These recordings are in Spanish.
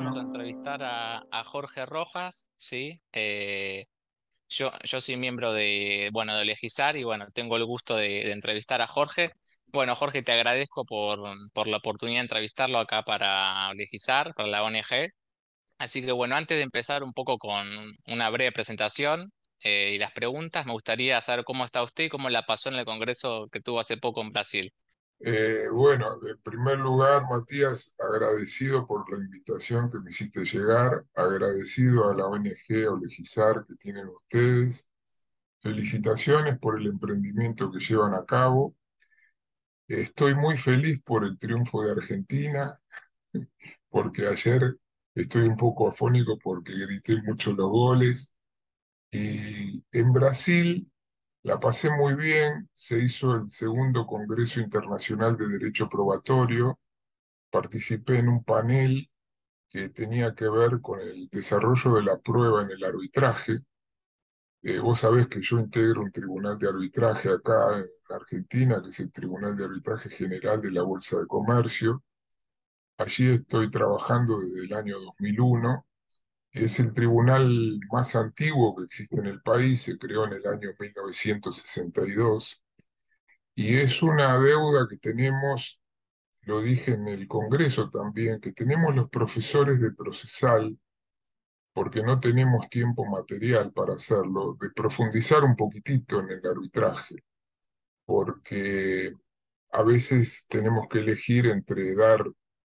vamos a entrevistar a Jorge Rojas, ¿sí? Yo soy miembro de Legisar y bueno, tengo el gusto de entrevistar a Jorge. Bueno, Jorge, te agradezco por la oportunidad de entrevistarlo acá para Legisar, para la ONG. Así que bueno, antes de empezar un poco con una breve presentación y las preguntas, me gustaría saber cómo está usted y cómo la pasó en el congreso que tuvo hace poco en Brasil. Bueno, en primer lugar, Matías, agradecido por la invitación que me hiciste llegar, agradecido a la ONG Olegisar que tienen ustedes, felicitaciones por el emprendimiento que llevan a cabo. Estoy muy feliz por el triunfo de Argentina, porque ayer estoy un poco afónico porque grité mucho los goles. Y en Brasil la pasé muy bien, se hizo el segundo Congreso Internacional de Derecho Probatorio. Participé en un panel que tenía que ver con el desarrollo de la prueba en el arbitraje. Vos sabés que yo integro un tribunal de arbitraje acá en Argentina, que es el Tribunal de Arbitraje General de la Bolsa de Comercio. Allí estoy trabajando desde el año 2001. Es el tribunal más antiguo que existe en el país, se creó en el año 1962 y es una deuda que tenemos. Lo dije en el Congreso también, que tenemos los profesores de procesal, porque no tenemos tiempo material para hacerlo, de profundizar un poquitito en el arbitraje, porque a veces tenemos que elegir entre dar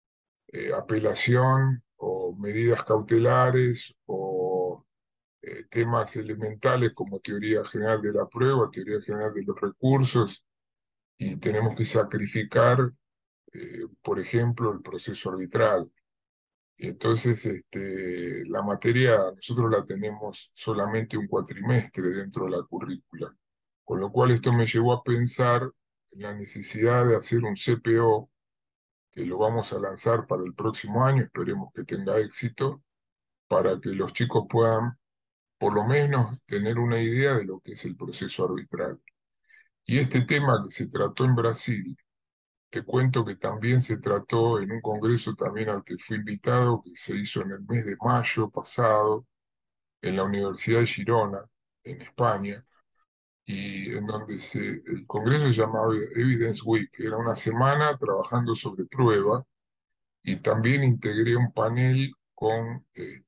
apelación o medidas cautelares o temas elementales como teoría general de la prueba, teoría general de los recursos, y tenemos que sacrificar, por ejemplo, el proceso arbitral. Y entonces, la materia nosotros la tenemos solamente un cuatrimestre dentro de la currícula, con lo cual esto me llevó a pensar en la necesidad de hacer un CPO, que lo vamos a lanzar para el próximo año, esperemos que tenga éxito, para que los chicos puedan por lo menos tener una idea de lo que es el proceso arbitral. Y este tema que se trató en Brasil, te cuento que también se trató en un congreso también al que fui invitado, que se hizo en el mes de mayo pasado, en la Universidad de Girona, en España, y en donde el congreso se llamaba Evidence Week. Era una semana trabajando sobre prueba, y también integré un panel con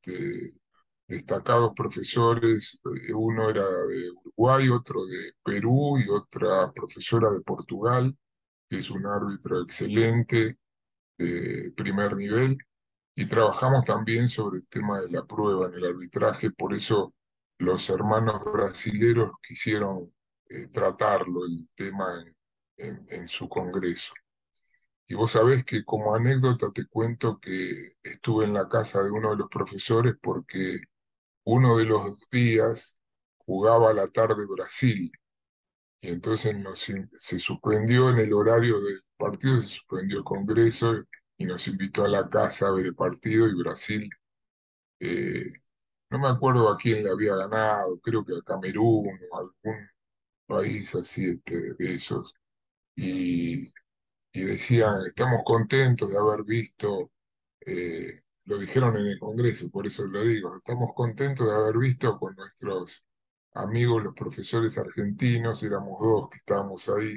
destacados profesores. Uno era de Uruguay, otro de Perú y otra profesora de Portugal, que es un árbitro excelente de primer nivel, y trabajamos también sobre el tema de la prueba en el arbitraje. Por eso los hermanos brasileros quisieron tratarlo, el tema, en su congreso. Y vos sabés que como anécdota te cuento que estuve en la casa de uno de los profesores porque uno de los días jugaba a la tarde Brasil, y entonces se suspendió en el horario del partido, se suspendió el Congreso y nos invitó a la casa a ver el partido. Y Brasil, eh, no me acuerdo a quién le había ganado, creo que a Camerún o a algún país así, de esos. Y, y decían, estamos contentos de haber visto, lo dijeron en el Congreso, por eso lo digo, estamos contentos de haber visto con nuestros amigos, los profesores argentinos, éramos dos que estábamos ahí,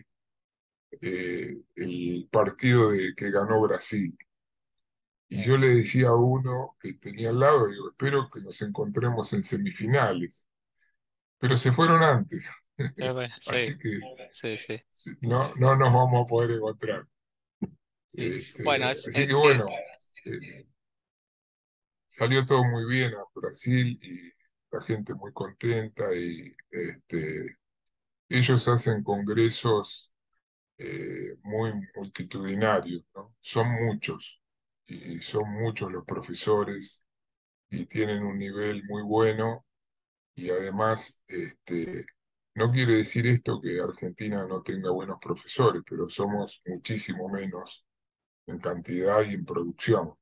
el partido que ganó Brasil. Y yo le decía a uno que tenía al lado, digo, espero que nos encontremos en semifinales, pero se fueron antes, Bueno, sí, así que sí, sí, sí, no, no nos vamos a poder encontrar. sí. Bueno, Así que bueno, eh, salió todo muy bien a Brasil y la gente muy contenta, y ellos hacen congresos muy multitudinarios, ¿no? Son muchos y son muchos los profesores y tienen un nivel muy bueno, y además, no quiere decir esto que Argentina no tenga buenos profesores, pero somos muchísimo menos en cantidad y en producción.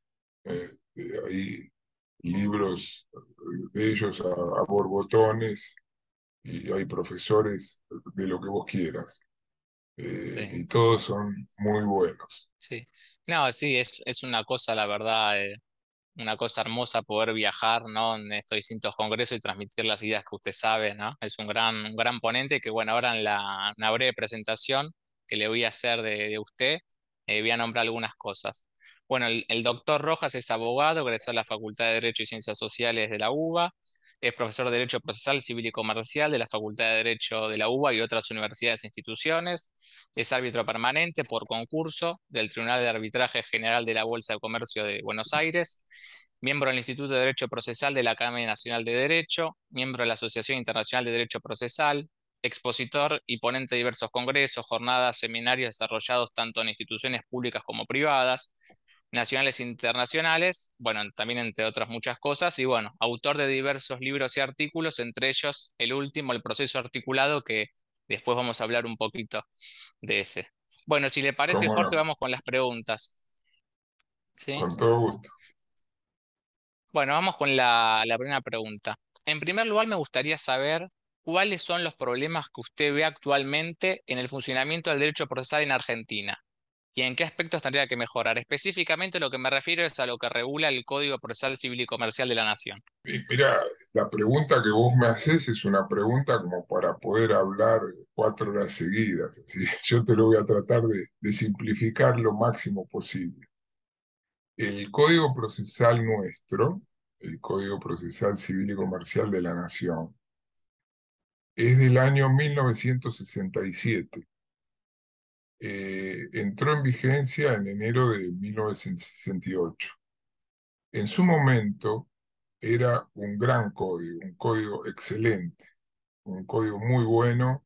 Hay libros de ellos a borbotones, y hay profesores de lo que vos quieras, sí, y todos son muy buenos. sí. No, sí, es una cosa, la verdad. una cosa hermosa poder viajar, ¿no? En estos distintos congresos y transmitir las ideas que usted sabe, ¿no? Es un gran ponente que, bueno, ahora en una breve presentación que le voy a hacer de usted, voy a nombrar algunas cosas. Bueno, el doctor Rojas es abogado, egresó a la Facultad de Derecho y Ciencias Sociales de la UBA, es profesor de Derecho Procesal, Civil y Comercial de la Facultad de Derecho de la UBA y otras universidades e instituciones. Es árbitro permanente por concurso del Tribunal de Arbitraje General de la Bolsa de Comercio de Buenos Aires. Miembro del Instituto de Derecho Procesal de la Academia Nacional de Derecho. Miembro de la Asociación Internacional de Derecho Procesal. Expositor y ponente de diversos congresos, jornadas, seminarios desarrollados tanto en instituciones públicas como privadas, nacionales e internacionales, bueno, también entre otras muchas cosas, y bueno, autor de diversos libros y artículos, entre ellos el último, El proceso articulado, que después vamos a hablar un poquito de ese. Bueno, si le parece, ¿Cómo Jorge, no? vamos con las preguntas. ¿Sí? Con todo gusto. Bueno, vamos con la primera pregunta. En primer lugar, me gustaría saber cuáles son los problemas que usted ve actualmente en el funcionamiento del derecho procesal en Argentina. ¿Y en qué aspectos tendría que mejorar? Específicamente lo que me refiero es a lo que regula el Código Procesal Civil y Comercial de la Nación. Y mira, la pregunta que vos me haces es una pregunta como para poder hablar 4 horas seguidas. Así yo te lo voy a tratar de simplificar lo máximo posible. El Código Procesal nuestro, el Código Procesal Civil y Comercial de la Nación, es del año 1967. Entró en vigencia en enero de 1968. En su momento era un código excelente, un código muy bueno.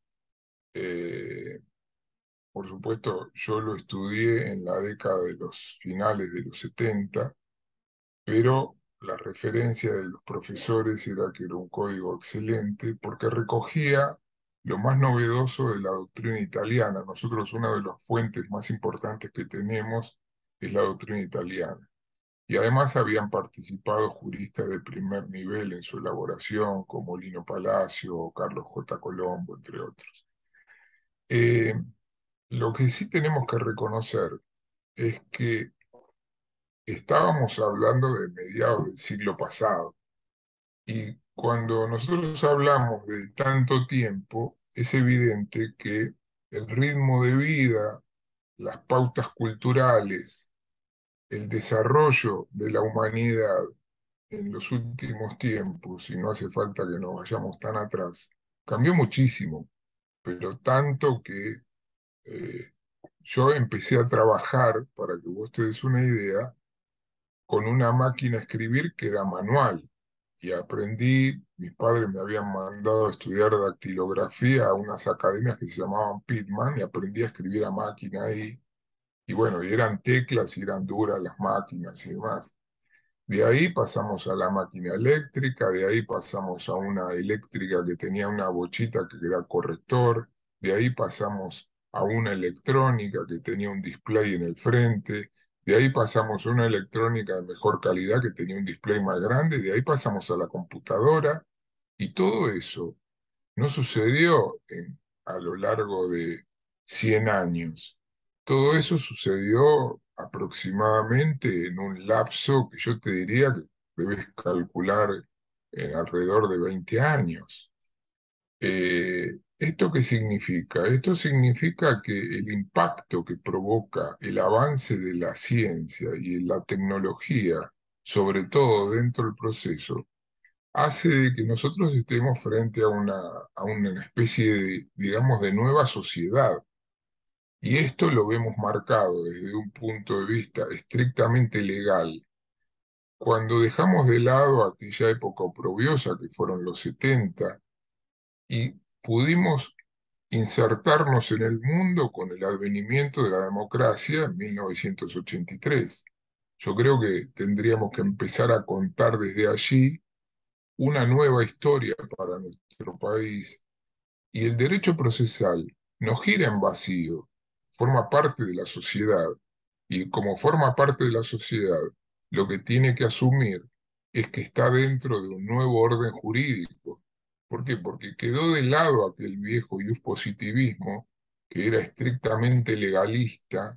eh, por supuesto, yo lo estudié en la década de los finales de los 70, pero la referencia de los profesores era que era un código excelente porque recogía lo más novedoso de la doctrina italiana. Nosotros una de las fuentes más importantes que tenemos es la doctrina italiana. Y además habían participado juristas de primer nivel en su elaboración, como Lino Palacio o Carlos J. Colombo, entre otros. Eh, lo que sí tenemos que reconocer es que estábamos hablando de mediados del siglo pasado. Y cuando nosotros hablamos de tanto tiempo, es evidente que el ritmo de vida, las pautas culturales, el desarrollo de la humanidad en los últimos tiempos, y no hace falta que nos vayamos tan atrás, cambió muchísimo, pero tanto que eh, yo empecé a trabajar, para que vos te des una idea, con una máquina a escribir que era manual. Y aprendí, mis padres me habían mandado a estudiar dactilografía a unas academias que se llamaban Pitman, y aprendí a escribir a máquina ahí. Y bueno, y eran teclas y eran duras las máquinas y demás. De ahí pasamos a la máquina eléctrica, de ahí pasamos a una eléctrica que tenía una bochita que era corrector, de ahí pasamos a una electrónica que tenía un display en el frente, de ahí pasamos a una electrónica de mejor calidad que tenía un display más grande, de ahí pasamos a la computadora, y todo eso no sucedió a lo largo de 100 años. Todo eso sucedió aproximadamente en un lapso que yo te diría que debes calcular en alrededor de 20 años. ¿Esto qué significa? Esto significa que el impacto que provoca el avance de la ciencia y la tecnología, sobre todo dentro del proceso, hace de que nosotros estemos frente a una especie de, digamos, de nueva sociedad. Y esto lo vemos marcado desde un punto de vista estrictamente legal. Cuando dejamos de lado aquella época oprobiosa que fueron los 70 y pudimos insertarnos en el mundo con el advenimiento de la democracia en 1983. Yo creo que tendríamos que empezar a contar desde allí una nueva historia para nuestro país. Y el derecho procesal no gira en vacío, forma parte de la sociedad. Y como forma parte de la sociedad, lo que tiene que asumir es que está dentro de un nuevo orden jurídico. ¿Por qué? Porque quedó de lado aquel viejo positivismo que era estrictamente legalista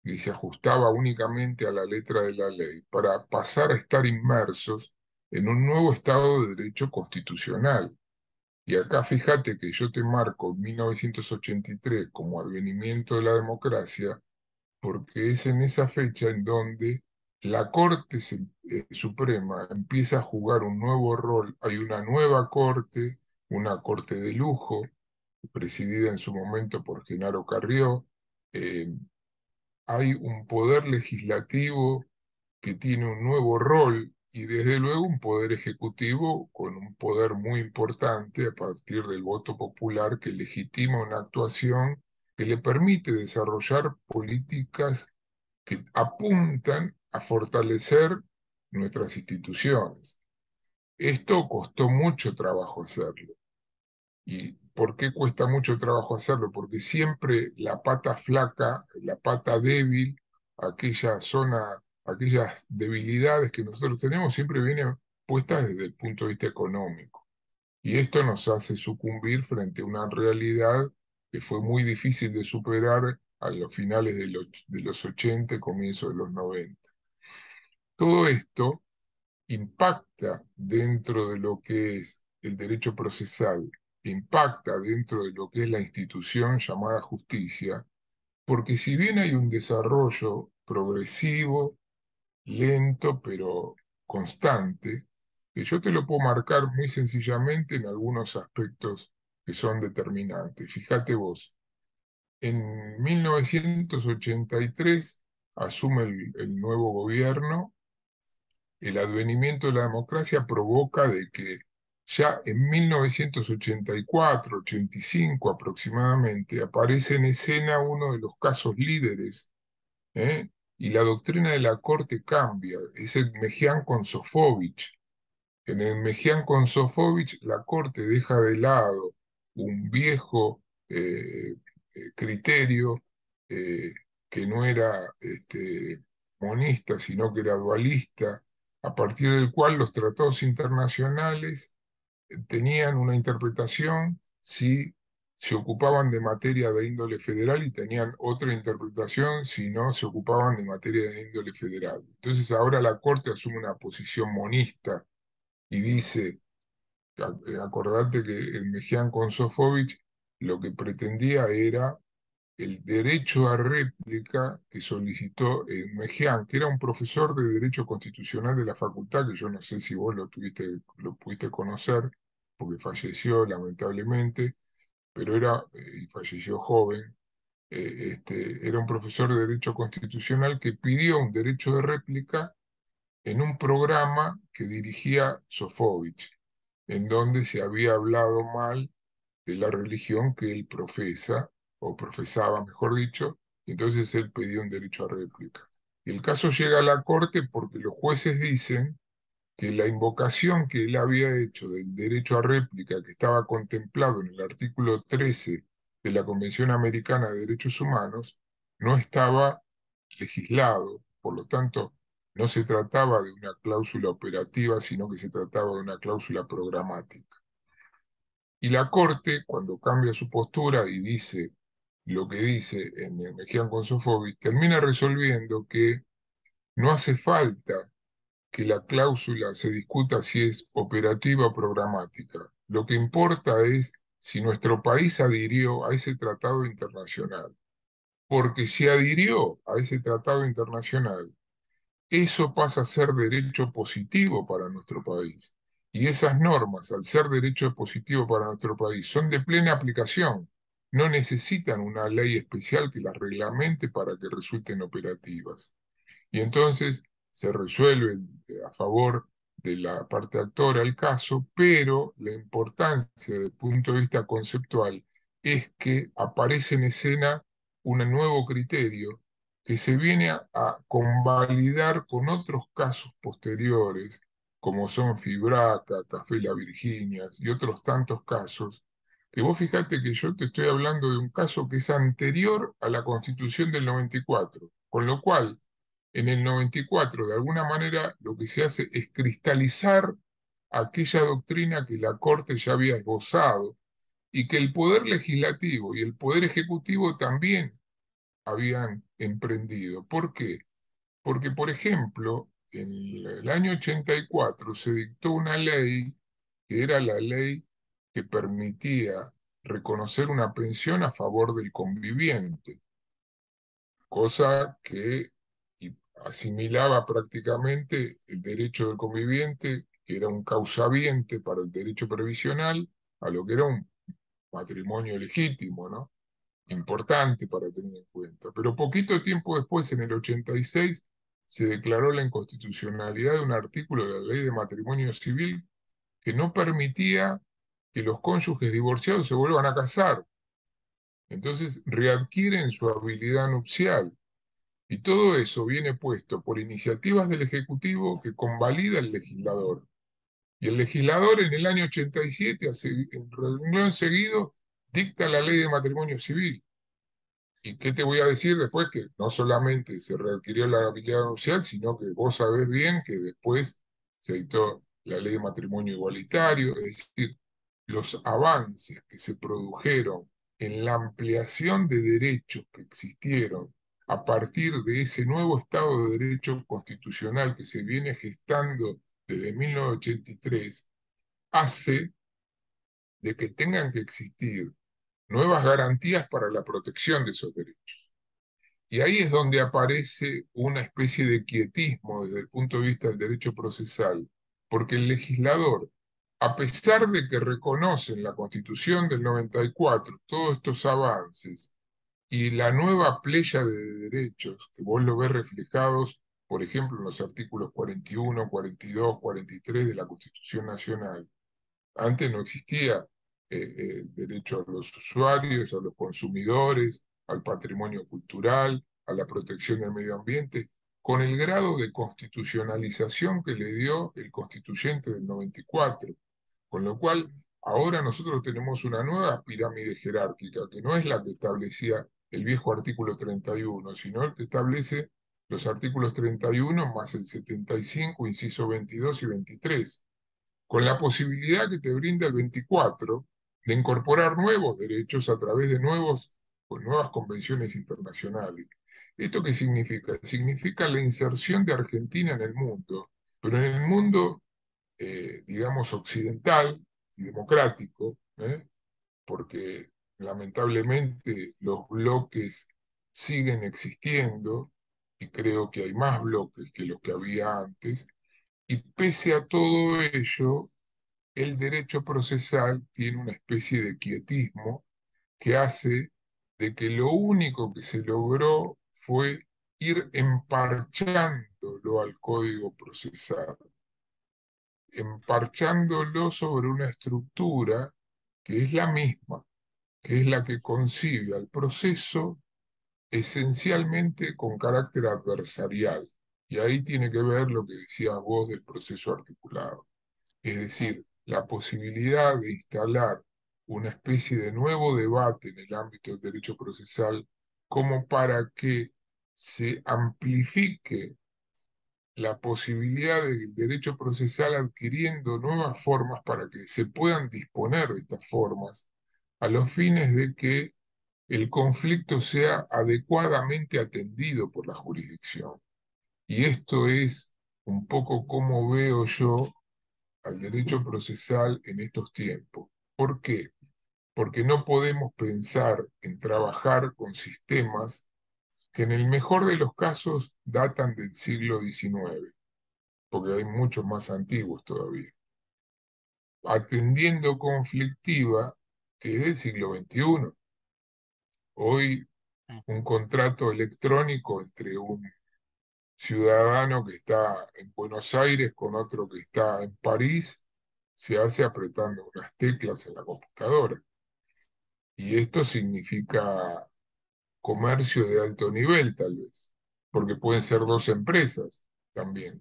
que se ajustaba únicamente a la letra de la ley, para pasar a estar inmersos en un nuevo Estado de Derecho constitucional. Y acá fíjate que yo te marco 1983 como advenimiento de la democracia, porque es en esa fecha en donde la Suprema empieza a jugar un nuevo rol. Hay una nueva Corte, una Corte de lujo, presidida en su momento por Genaro Carrió. eh, Hay un poder legislativo que tiene un nuevo rol y desde luego un poder ejecutivo con un poder muy importante a partir del voto popular que legitima una actuación que le permite desarrollar políticas que apuntan a fortalecer nuestras instituciones. Esto costó mucho trabajo hacerlo. ¿Y por qué cuesta mucho trabajo hacerlo? Porque siempre la pata flaca, la pata débil, aquella zona, aquellas debilidades que nosotros tenemos siempre vienen puestas desde el punto de vista económico. Y esto nos hace sucumbir frente a una realidad que fue muy difícil de superar a los finales de los 80 y comienzos de los 90. Todo esto impacta dentro de lo que es el derecho procesal, impacta dentro de lo que es la institución llamada justicia, porque si bien hay un desarrollo progresivo, lento, pero constante, que yo te lo puedo marcar muy sencillamente en algunos aspectos que son determinantes. Fíjate vos, en 1983 asume el nuevo gobierno. El advenimiento de la democracia provoca de que ya en 1984-85 aproximadamente aparece en escena uno de los casos líderes, ¿eh? Y la doctrina de la Corte cambia, es el Mejián con Sofovich. En el Mejián con Sofovich la Corte deja de lado un viejo criterio eh, que no era monista, sino que era dualista, a partir del cual los tratados internacionales tenían una interpretación si se ocupaban de materia de índole federal y tenían otra interpretación si no se ocupaban de materia de índole federal. Entonces ahora la Corte asume una posición monista y dice, acordate que el Mejián con Sofovich lo que pretendía era el derecho a réplica que solicitó Mejián, que era un profesor de Derecho Constitucional de la facultad, que yo no sé si vos lo pudiste conocer, porque falleció lamentablemente, pero y falleció joven, era un profesor de Derecho Constitucional que pidió un derecho de réplica en un programa que dirigía Sofovich, en donde se había hablado mal de la religión que él profesa, o profesaba, mejor dicho, y entonces él pidió un derecho a réplica. Y el caso llega a la corte porque los jueces dicen que la invocación que él había hecho del derecho a réplica que estaba contemplado en el artículo 13 de la Convención Americana de Derechos Humanos no estaba legislado, por lo tanto no se trataba de una cláusula operativa, sino que se trataba de una cláusula programática. Y la Corte, cuando cambia su postura y dice lo que dice en el Mejián con Sofovich, termina resolviendo que no hace falta que la cláusula se discuta si es operativa o programática. Lo que importa es si nuestro país adhirió a ese tratado internacional. Porque si adhirió a ese tratado internacional, eso pasa a ser derecho positivo para nuestro país. Y esas normas, al ser derecho positivo para nuestro país, son de plena aplicación. No necesitan una ley especial que las reglamente para que resulten operativas. Y entonces se resuelve a favor de la parte actora el caso, pero la importancia desde el punto de vista conceptual es que aparece en escena un nuevo criterio que se viene a convalidar con otros casos posteriores, como son Fibraca, Café La Virginias y otros tantos casos, que vos fijate que yo te estoy hablando de un caso que es anterior a la Constitución del 94, con lo cual en el 94, de alguna manera, lo que se hace es cristalizar aquella doctrina que la Corte ya había esbozado y que el Poder Legislativo y el Poder Ejecutivo también habían emprendido. ¿Por qué? Porque, por ejemplo, en el año 84 se dictó una ley que era la ley que permitía reconocer una pensión a favor del conviviente, cosa que asimilaba prácticamente el derecho del conviviente, que era un causaviente para el derecho previsional, a lo que era un matrimonio legítimo, ¿no? Importante para tener en cuenta. Pero poquito tiempo después, en el 86, se declaró la inconstitucionalidad de un artículo de la Ley de Matrimonio Civil que no permitía que los cónyuges divorciados se vuelvan a casar. Entonces readquieren su habilidad nupcial. Y todo eso viene puesto por iniciativas del Ejecutivo que convalida el legislador. Y el legislador en el año 87, en renglón seguido, dicta la ley de matrimonio civil. ¿Y qué te voy a decir después? Que no solamente se readquirió la habilidad nupcial, sino que vos sabés bien que después se dictó la ley de matrimonio igualitario, es decir, los avances que se produjeron en la ampliación de derechos que existieron a partir de ese nuevo Estado de Derecho constitucional que se viene gestando desde 1983, hace de que tengan que existir nuevas garantías para la protección de esos derechos. Y ahí es donde aparece una especie de quietismo desde el punto de vista del derecho procesal, porque el legislador, a pesar de que reconoce en la Constitución del 94 todos estos avances y la nueva playa de derechos, que vos lo ves reflejados, por ejemplo, en los artículos 41, 42, 43 de la Constitución Nacional, antes no existía el derecho a los usuarios, a los consumidores, al patrimonio cultural, a la protección del medio ambiente, con el grado de constitucionalización que le dio el constituyente del 94. Con lo cual, ahora nosotros tenemos una nueva pirámide jerárquica, que no es la que establecía el viejo artículo 31, sino el que establece los artículos 31 más el 75, inciso 22 y 23, con la posibilidad que te brinda el 24 de incorporar nuevos derechos a través de nuevas convenciones internacionales. ¿Esto qué significa? Significa la inserción de Argentina en el mundo, pero en el mundo, digamos, occidental y democrático, porque lamentablemente los bloques siguen existiendo y creo que hay más bloques que los que había antes, y pese a todo ello, el derecho procesal tiene una especie de quietismo que hace de que lo único que se logró fue ir emparchándolo al código procesal, emparchándolo sobre una estructura que es la misma, que es la que concibe al proceso esencialmente con carácter adversarial. Y ahí tiene que ver lo que decías vos del proceso articulado. Es Mm, decir, la posibilidad de instalar una especie de nuevo debate en el ámbito del derecho procesal como para que se amplifique la posibilidad del derecho procesal adquiriendo nuevas formas para que se puedan disponer de estas formas a los fines de que el conflicto sea adecuadamente atendido por la jurisdicción. Y esto es un poco como veo yo al derecho procesal en estos tiempos. ¿Por qué? Porque no podemos pensar en trabajar con sistemas que en el mejor de los casos datan del siglo XIX, porque hay muchos más antiguos todavía, atendiendo conflictiva que es del siglo XXI. Hoy mm, un contrato electrónico entre un ciudadano que está en Buenos Aires con otro que está en París se hace apretando unas teclas en la computadora. Y esto significa comercio de alto nivel, tal vez, porque pueden ser mm, dos empresas también.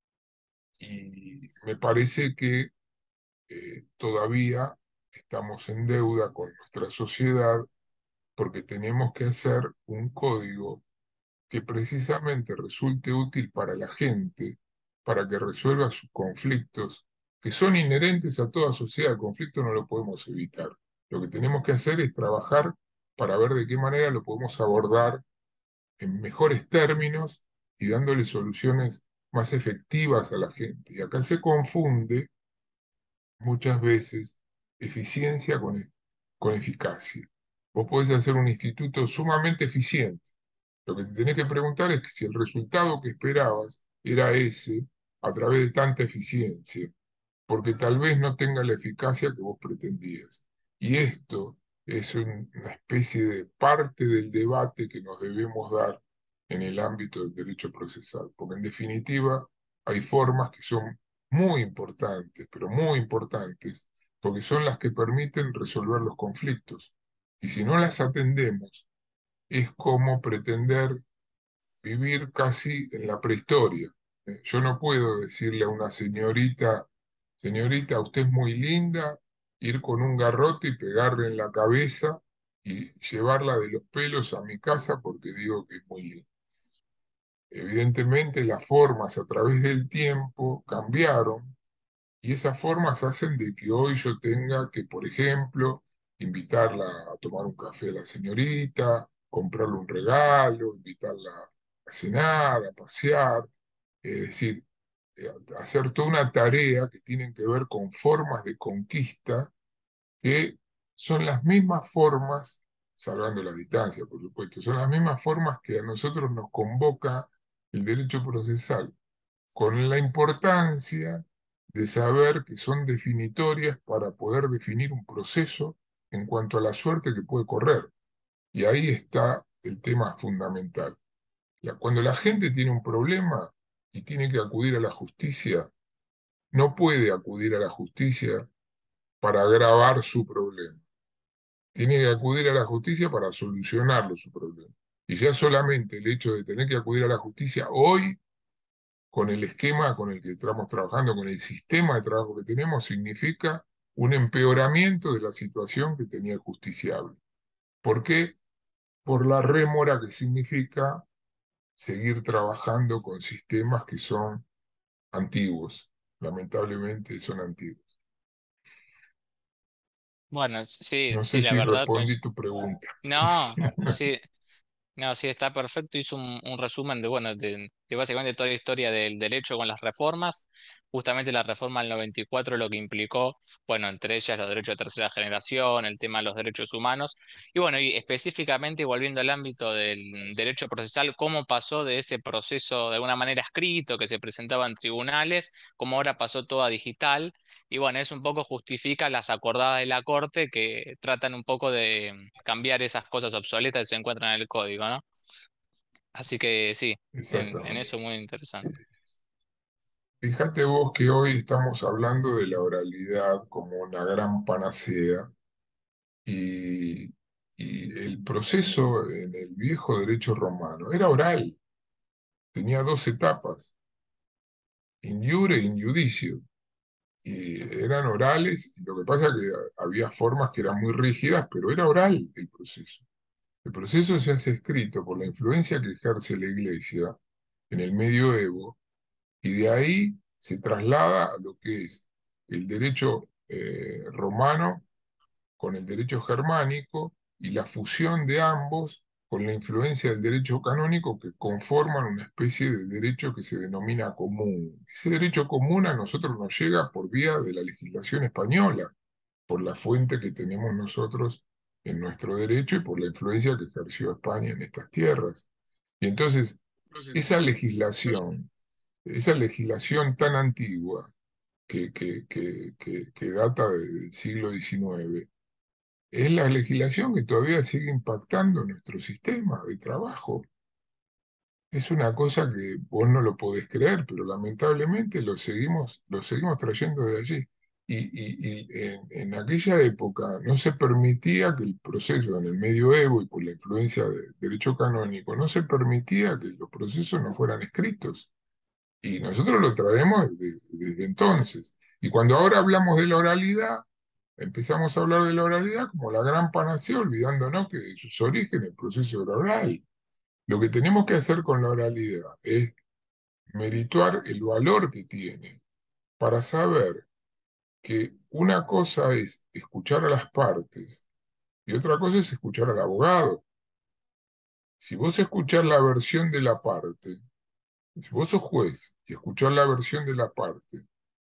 Y me parece que todavía estamos en deuda con nuestra sociedad porque tenemos que hacer un código que precisamente resulte útil para la gente, para que resuelva sus conflictos, que son inherentes a toda sociedad. El conflicto no lo podemos evitar. Lo que tenemos que hacer es trabajar para ver de qué manera lo podemos abordar en mejores términos y dándole soluciones más efectivas a la gente. Y acá se confunde muchas veces eficiencia con eficacia. Vos podés hacer un instituto sumamente eficiente. Lo que te tenés que preguntar es que si el resultado que esperabas era ese a través de tanta eficiencia, porque tal vez no tenga la eficacia que vos pretendías. Y esto es una especie de parte del debate que nos debemos dar en el ámbito del derecho procesal, porque en definitiva hay formas que son muy importantes, pero muy importantes, porque son las que permiten resolver los conflictos. Y si no las atendemos, es como pretender vivir casi en la prehistoria. Yo no puedo decirle a una señorita, señorita, usted es muy linda, ir con un garrote y pegarle en la cabeza y llevarla de los pelos a mi casa porque digo que es muy linda. Evidentemente las formas a través del tiempo cambiaron y esas formas hacen de que hoy yo tenga que, por ejemplo, invitarla a tomar un café a la señorita, comprarle un regalo, invitarla a cenar, a pasear, es decir, hacer toda una tarea que tienen que ver con formas de conquista que son las mismas formas, salvando la distancia, por supuesto, son las mismas formas que a nosotros nos convoca el derecho procesal con la importancia de saber que son definitorias para poder definir un proceso en cuanto a la suerte que puede correr. Y ahí está el tema fundamental. Cuando la gente tiene un problema y tiene que acudir a la justicia, no puede acudir a la justicia para agravar su problema. Tiene que acudir a la justicia para solucionarlo su problema. Y ya solamente el hecho de tener que acudir a la justicia hoy con el esquema con el que estamos trabajando, con el sistema de trabajo que tenemos, significa un empeoramiento de la situación que tenía el justiciable. ¿Por qué? Por la rémora que significa seguir trabajando con sistemas que son antiguos. Lamentablemente son antiguos. Bueno, sí, No sí, sé la si verdad, respondí tu pregunta. no, sí. No, sí, está perfecto. Hizo un resumen de, bueno, de básicamente toda la historia del derecho con las reformas. Justamente la reforma del 94 lo que implicó, bueno, entre ellas los derechos de tercera generación, el tema de los derechos humanos. Y bueno, y específicamente volviendo al ámbito del derecho procesal, cómo pasó de ese proceso de alguna manera escrito que se presentaba en tribunales, cómo ahora pasó todo a digital. Y bueno, eso un poco justifica las acordadas de la Corte que tratan un poco de cambiar esas cosas obsoletas que se encuentran en el código, ¿no? Así que sí, en eso Exactamente. muy interesante. Fíjate vos que hoy estamos hablando de la oralidad como una gran panacea y, y el proceso en el viejo derecho romano era oral, tenía dos etapas, in iure e in judicio, y eran orales, y lo que pasa es que había formas que eran muy rígidas, pero era oral el proceso. El proceso se hace escrito por la influencia que ejerce la Iglesia en el medioevo, y de ahí se traslada a lo que es el derecho romano con el derecho germánico y la fusión de ambos con la influencia del derecho canónico que conforman una especie de derecho que se denomina común. Ese derecho común a nosotros nos llega por vía de la legislación española, por la fuente que tenemos nosotros en nuestro derecho y por la influencia que ejerció España en estas tierras. Y entonces, esa legislación, esa legislación tan antigua que data del siglo XIX, es la legislación que todavía sigue impactando nuestro sistema de trabajo. Es una cosa que vos no lo podés creer, pero lamentablemente lo seguimos trayendo de allí. Y en aquella época no se permitía que el proceso en el medioevo y por la influencia del derecho canónico, no se permitía que los procesos no fueran escritos. Y nosotros lo traemos desde entonces. Y cuando ahora hablamos de la oralidad, empezamos a hablar de la oralidad como la gran panacea, olvidándonos que de sus orígenes el proceso era oral. Lo que tenemos que hacer con la oralidad es merituar el valor que tiene para saber que una cosa es escuchar a las partes y otra cosa es escuchar al abogado. Si vos escuchás la versión de la parte, si vos sos juez y escuchás la versión de la parte,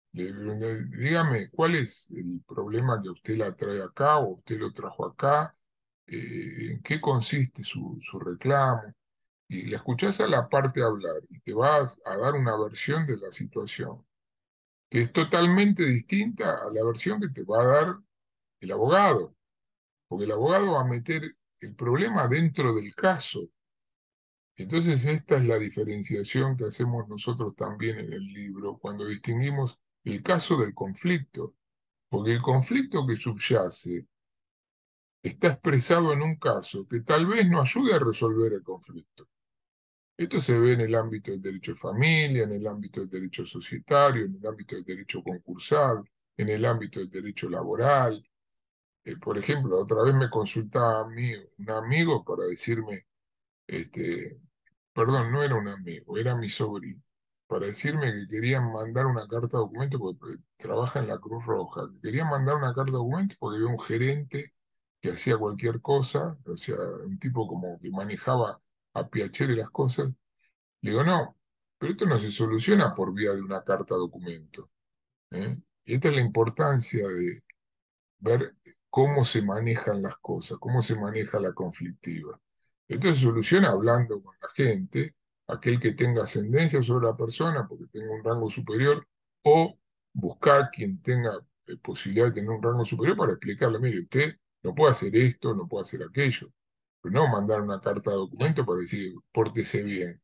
dígame, ¿cuál es el problema que usted la trae acá o usted lo trajo acá? ¿En qué consiste su reclamo? Y le escuchás a la parte hablar y te vas a dar una versión de la situación que es totalmente distinta a la versión que te va a dar el abogado, porque el abogado va a meter el problema dentro del caso. Entonces esta es la diferenciación que hacemos nosotros también en el libro cuando distinguimos el caso del conflicto, porque el conflicto que subyace está expresado en un caso que tal vez no ayude a resolver el conflicto. Esto se ve en el ámbito del derecho de familia, en el ámbito del derecho societario, en el ámbito del derecho concursal, en el ámbito del derecho laboral. Por ejemplo, otra vez me consultaba a mí un amigo para decirme, este, perdón, no era un amigo, era mi sobrino, para decirme que querían mandar una carta de documento porque trabaja en la Cruz Roja, que querían mandar una carta de documento porque había un gerente que hacía cualquier cosa, o sea, un tipo como que manejaba a piacere las cosas. Le digo, no, pero esto no se soluciona por vía de una carta documento, ¿eh? Y esta es la importancia de ver cómo se manejan las cosas, cómo se maneja la conflictiva. Esto se soluciona hablando con la gente, aquel que tenga ascendencia sobre la persona porque tenga un rango superior, o buscar quien tenga posibilidad de tener un rango superior para explicarle, mire, usted no puede hacer esto, no puede hacer aquello, pero no mandar una carta de Sí, documento para decir, pórtese bien.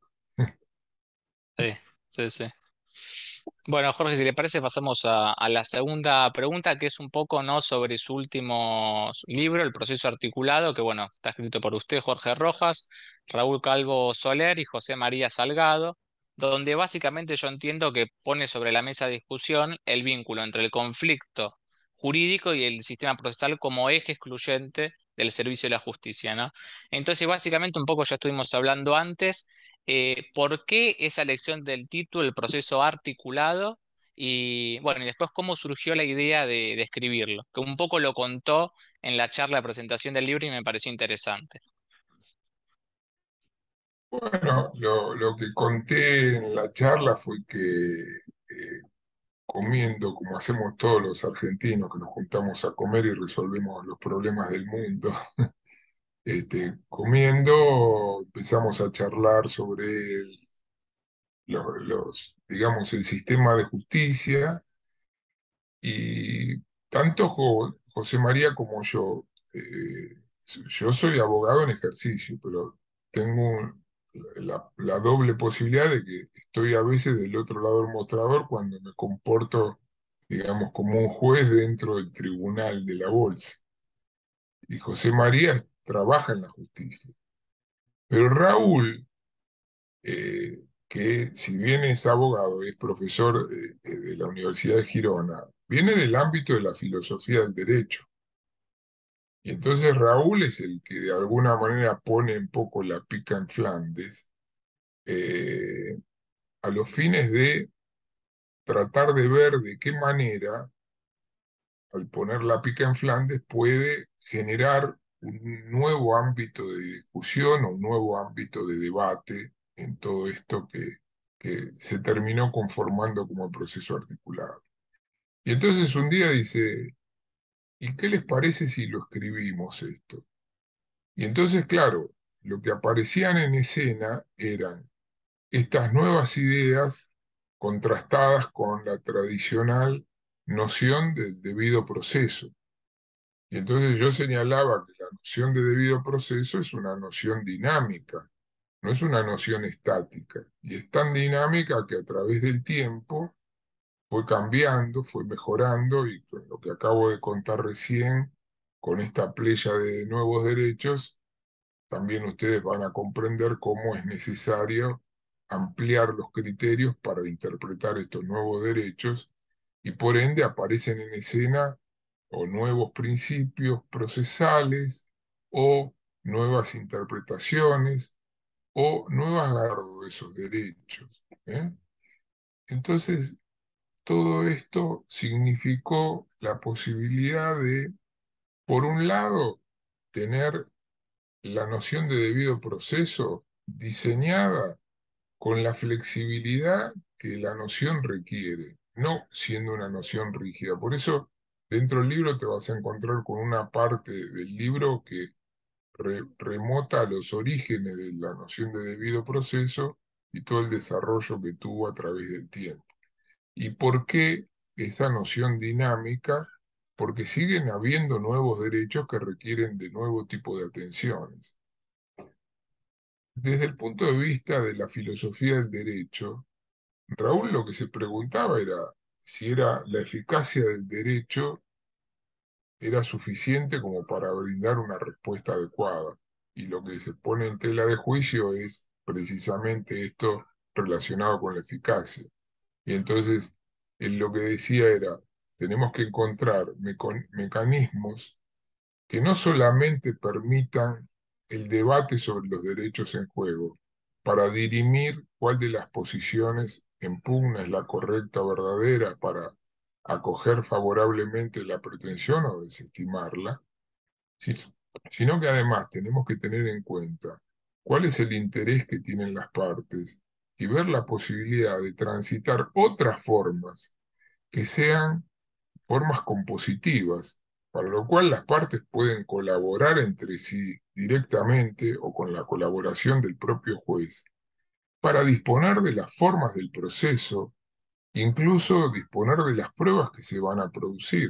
sí, sí, sí. Bueno, Jorge, si le parece, pasamos a la segunda pregunta, que es un poco, ¿no?, sobre su último libro, El proceso articulado, que bueno, está escrito por usted, Jorge Rojas, Raúl Calvo Soler y José María Salgado, donde básicamente yo entiendo que pone sobre la mesa de discusión el vínculo entre el conflicto jurídico y el sistema procesal como eje excluyente del servicio de la justicia, ¿no? Entonces, básicamente, un poco ya estuvimos hablando antes. ¿Por qué esa elección del título, el proceso articulado? Y bueno, y después cómo surgió la idea de escribirlo, que un poco lo contó en la charla de presentación del libro y me pareció interesante. Bueno, lo que conté en la charla fue que comiendo, como hacemos todos los argentinos, que nos juntamos a comer y resolvemos los problemas del mundo, comiendo empezamos a charlar sobre digamos, el sistema de justicia y tanto José María como yo soy abogado en ejercicio, pero tengo la doble posibilidad de que estoy a veces del otro lado del mostrador cuando me comporto, digamos, como un juez dentro del tribunal de la bolsa. Y José María trabaja en la justicia. Pero Raúl, que si bien es abogado, es profesor de la Universidad de Girona, viene del ámbito de la filosofía del derecho. Y entonces Raúl es el que de alguna manera pone un poco la pica en Flandes eh, a los fines de tratar de ver de qué manera, al poner la pica en Flandes, puede generar un nuevo ámbito de discusión o un nuevo ámbito de debate en todo esto que se terminó conformando como el proceso articulado. Y entonces un día dice, ¿y qué les parece si lo escribimos esto? Y entonces, claro, lo que aparecían en escena eran estas nuevas ideas contrastadas con la tradicional noción del debido proceso. Y entonces yo señalaba que la noción de debido proceso es una noción dinámica, no es una noción estática. Y es tan dinámica que a través del tiempo fue cambiando, fue mejorando y con lo que acabo de contar recién, con esta playa de nuevos derechos, también ustedes van a comprender cómo es necesario ampliar los criterios para interpretar estos nuevos derechos y por ende aparecen en escena o nuevos principios procesales o nuevas interpretaciones o nuevos agarros de esos derechos, ¿eh? Entonces, todo esto significó la posibilidad de, por un lado, tener la noción de debido proceso diseñada con la flexibilidad que la noción requiere, no siendo una noción rígida. Por eso, dentro del libro te vas a encontrar con una parte del libro que remota a los orígenes de la noción de debido proceso y todo el desarrollo que tuvo a través del tiempo. ¿Y por qué esa noción dinámica? Porque siguen habiendo nuevos derechos que requieren de nuevo tipo de atenciones. Desde el punto de vista de la filosofía del derecho, Raúl lo que se preguntaba era si era la eficacia del derecho era suficiente como para brindar una respuesta adecuada. Y lo que se pone en tela de juicio es precisamente esto relacionado con la eficacia. Y entonces él lo que decía era, tenemos que encontrar mecanismos que no solamente permitan el debate sobre los derechos en juego, para dirimir cuál de las posiciones en pugna es la correcta o verdadera para acoger favorablemente la pretensión o desestimarla, si- sino que además tenemos que tener en cuenta cuál es el interés que tienen las partes y ver la posibilidad de transitar otras formas que sean formas compositivas, para lo cual las partes pueden colaborar entre sí directamente o con la colaboración del propio juez, para disponer de las formas del proceso, incluso disponer de las pruebas que se van a producir.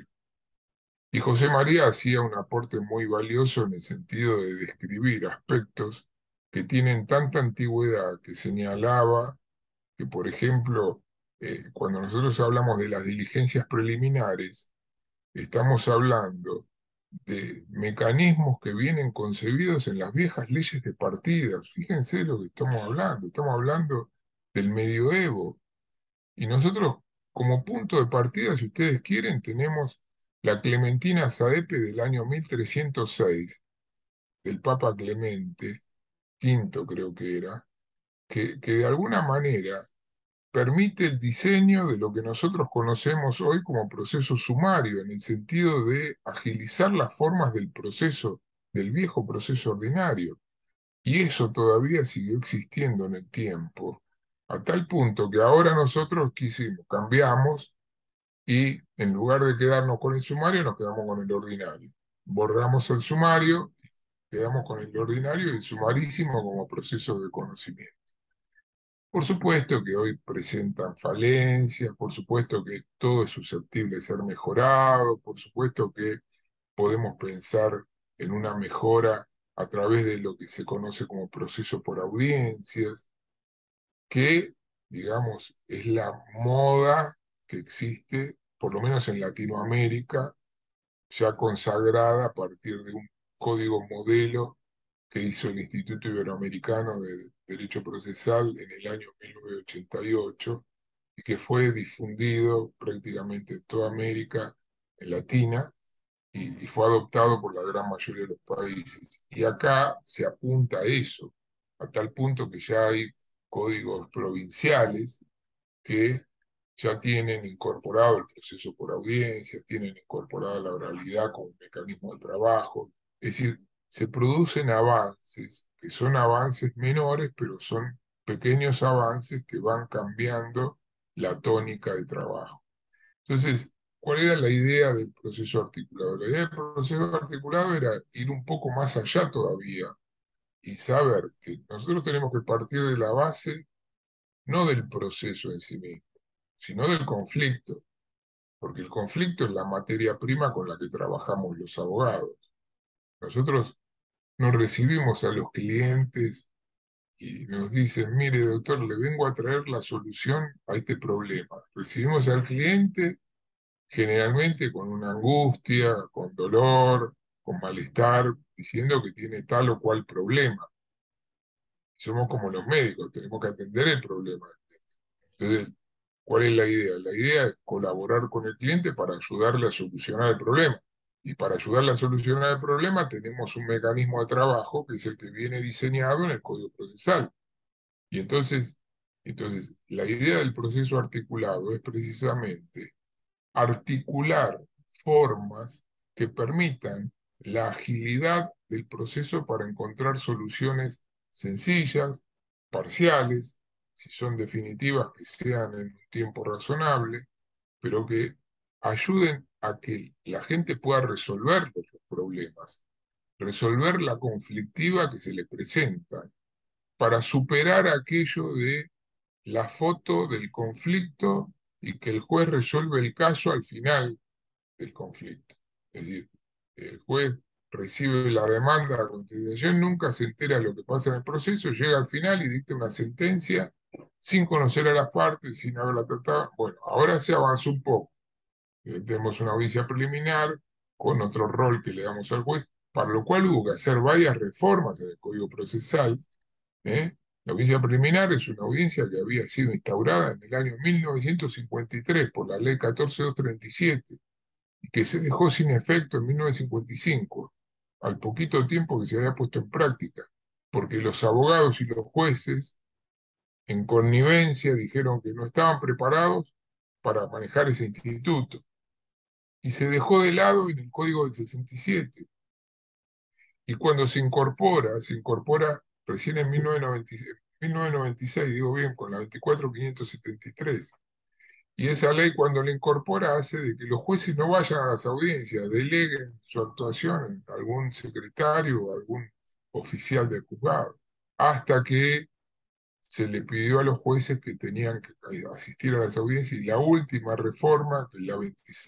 Y José María hacía un aporte muy valioso en el sentido de describir aspectos que tienen tanta antigüedad que señalaba que, por ejemplo, cuando nosotros hablamos de las diligencias preliminares, estamos hablando de mecanismos que vienen concebidos en las viejas leyes de partidas. Fíjense lo que estamos hablando del medioevo. Y nosotros, como punto de partida, si ustedes quieren, tenemos la Clementina Saepe del año 1306, del Papa Clemente V, creo que era, que de alguna manera permite el diseño de lo que nosotros conocemos hoy como proceso sumario, en el sentido de agilizar las formas del proceso, del viejo proceso ordinario. Y eso todavía siguió existiendo en el tiempo, a tal punto que ahora nosotros quisimos, cambiamos y en lugar de quedarnos con el sumario, nos quedamos con el ordinario. Borramos el sumario, quedamos con el ordinario y el sumarísimo como proceso de conocimiento. Por supuesto que hoy presentan falencias, por supuesto que todo es susceptible de ser mejorado, por supuesto que podemos pensar en una mejora a través de lo que se conoce como proceso por audiencias, que, digamos, es la moda que existe, por lo menos en Latinoamérica, ya consagrada a partir de un código modelo que hizo el Instituto Iberoamericano de Derecho Procesal en el año 1988 y que fue difundido prácticamente en toda América Latina y fue adoptado por la gran mayoría de los países. Y acá se apunta a eso, a tal punto que ya hay códigos provinciales que ya tienen incorporado el proceso por audiencia, tienen incorporada la oralidad como un mecanismo de trabajo. Es decir, se producen avances, que son avances menores, pero son pequeños avances que van cambiando la tónica de trabajo. Entonces, ¿cuál era la idea del proceso articulado? La idea del proceso articulado era ir un poco más allá todavía y saber que nosotros tenemos que partir de la base, no del proceso en sí mismo, sino del conflicto, porque el conflicto es la materia prima con la que trabajamos los abogados. Nosotros no recibimos a los clientes y nos dicen, mire doctor, le vengo a traer la solución a este problema. Recibimos al cliente generalmente con una angustia, con dolor, con malestar, diciendo que tiene tal o cual problema. Somos como los médicos, tenemos que atender el problema. Entonces, ¿cuál es la idea? La idea es colaborar con el cliente para ayudarle a solucionar el problema. Y para ayudarle a solucionar el problema tenemos un mecanismo de trabajo que es el que viene diseñado en el Código Procesal. Y entonces la idea del proceso articulado es precisamente articular formas que permitan la agilidad del proceso para encontrar soluciones sencillas, parciales, si son definitivas, que sean en un tiempo razonable, pero que ayuden a que la gente pueda resolver los problemas, resolver la conflictiva que se le presenta, para superar aquello de la foto del conflicto y que el juez resuelve el caso al final del conflicto. Es decir, el juez recibe la demanda a continuación, nunca se entera de lo que pasa en el proceso, llega al final y dicta una sentencia sin conocer a las partes, sin haberla tratado. Bueno, ahora se avanzó un poco. Tenemos una audiencia preliminar con otro rol que le damos al juez, para lo cual hubo que hacer varias reformas en el Código Procesal. ¿eh? La audiencia preliminar es una audiencia que había sido instaurada en el año 1953 por la ley 14237 y que se dejó sin efecto en 1955, al poquito tiempo que se había puesto en práctica, porque los abogados y los jueces, en connivencia, dijeron que no estaban preparados para manejar ese instituto, y se dejó de lado en el Código del 67. Y cuando se incorpora recién en 1996, 1996, digo bien, con la 24573. Y esa ley cuando la incorpora hace de que los jueces no vayan a las audiencias, deleguen su actuación en algún secretario o algún oficial del juzgado, hasta que se le pidió a los jueces que tenían que asistir a las audiencias y la última reforma, que es la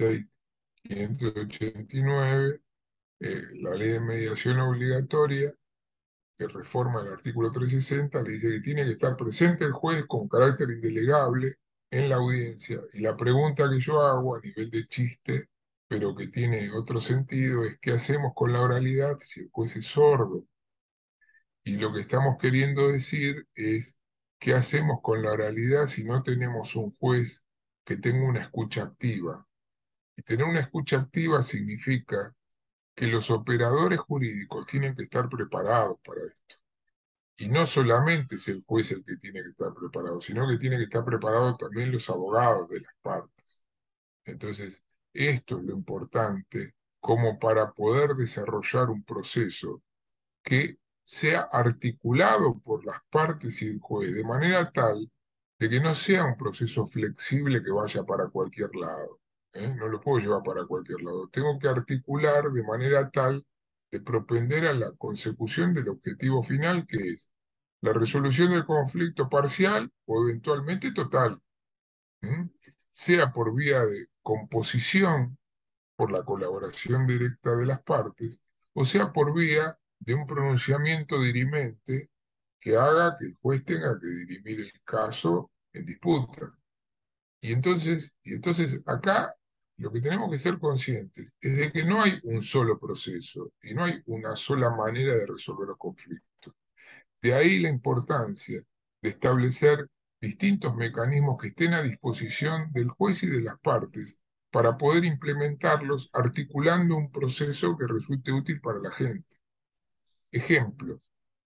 26589, la ley de mediación obligatoria, que reforma el artículo 360, le dice que tiene que estar presente el juez con carácter indelegable en la audiencia. Y la pregunta que yo hago a nivel de chiste, pero que tiene otro sentido, es ¿qué hacemos con la oralidad si el juez es sordo? Y lo que estamos queriendo decir es ¿qué hacemos con la oralidad si no tenemos un juez que tenga una escucha activa? Y tener una escucha activa significa que los operadores jurídicos tienen que estar preparados para esto. Y no solamente es el juez el que tiene que estar preparado, sino que tiene que estar preparado también los abogados de las partes. Entonces, esto es lo importante como para poder desarrollar un proceso que sea articulado por las partes y el juez, de manera tal de que no sea un proceso flexible que vaya para cualquier lado. No lo puedo llevar para cualquier lado. Tengo que articular de manera tal de propender a la consecución del objetivo final, que es la resolución del conflicto parcial o eventualmente total, ¿m? Sea por vía de composición, por la colaboración directa de las partes, o sea por vía de un pronunciamiento dirimente que haga que el juez tenga que dirimir el caso en disputa. Y entonces acá lo que tenemos que ser conscientes es de que no hay un solo proceso y no hay una sola manera de resolver los conflictos. De ahí la importancia de establecer distintos mecanismos que estén a disposición del juez y de las partes para poder implementarlos articulando un proceso que resulte útil para la gente. Ejemplo,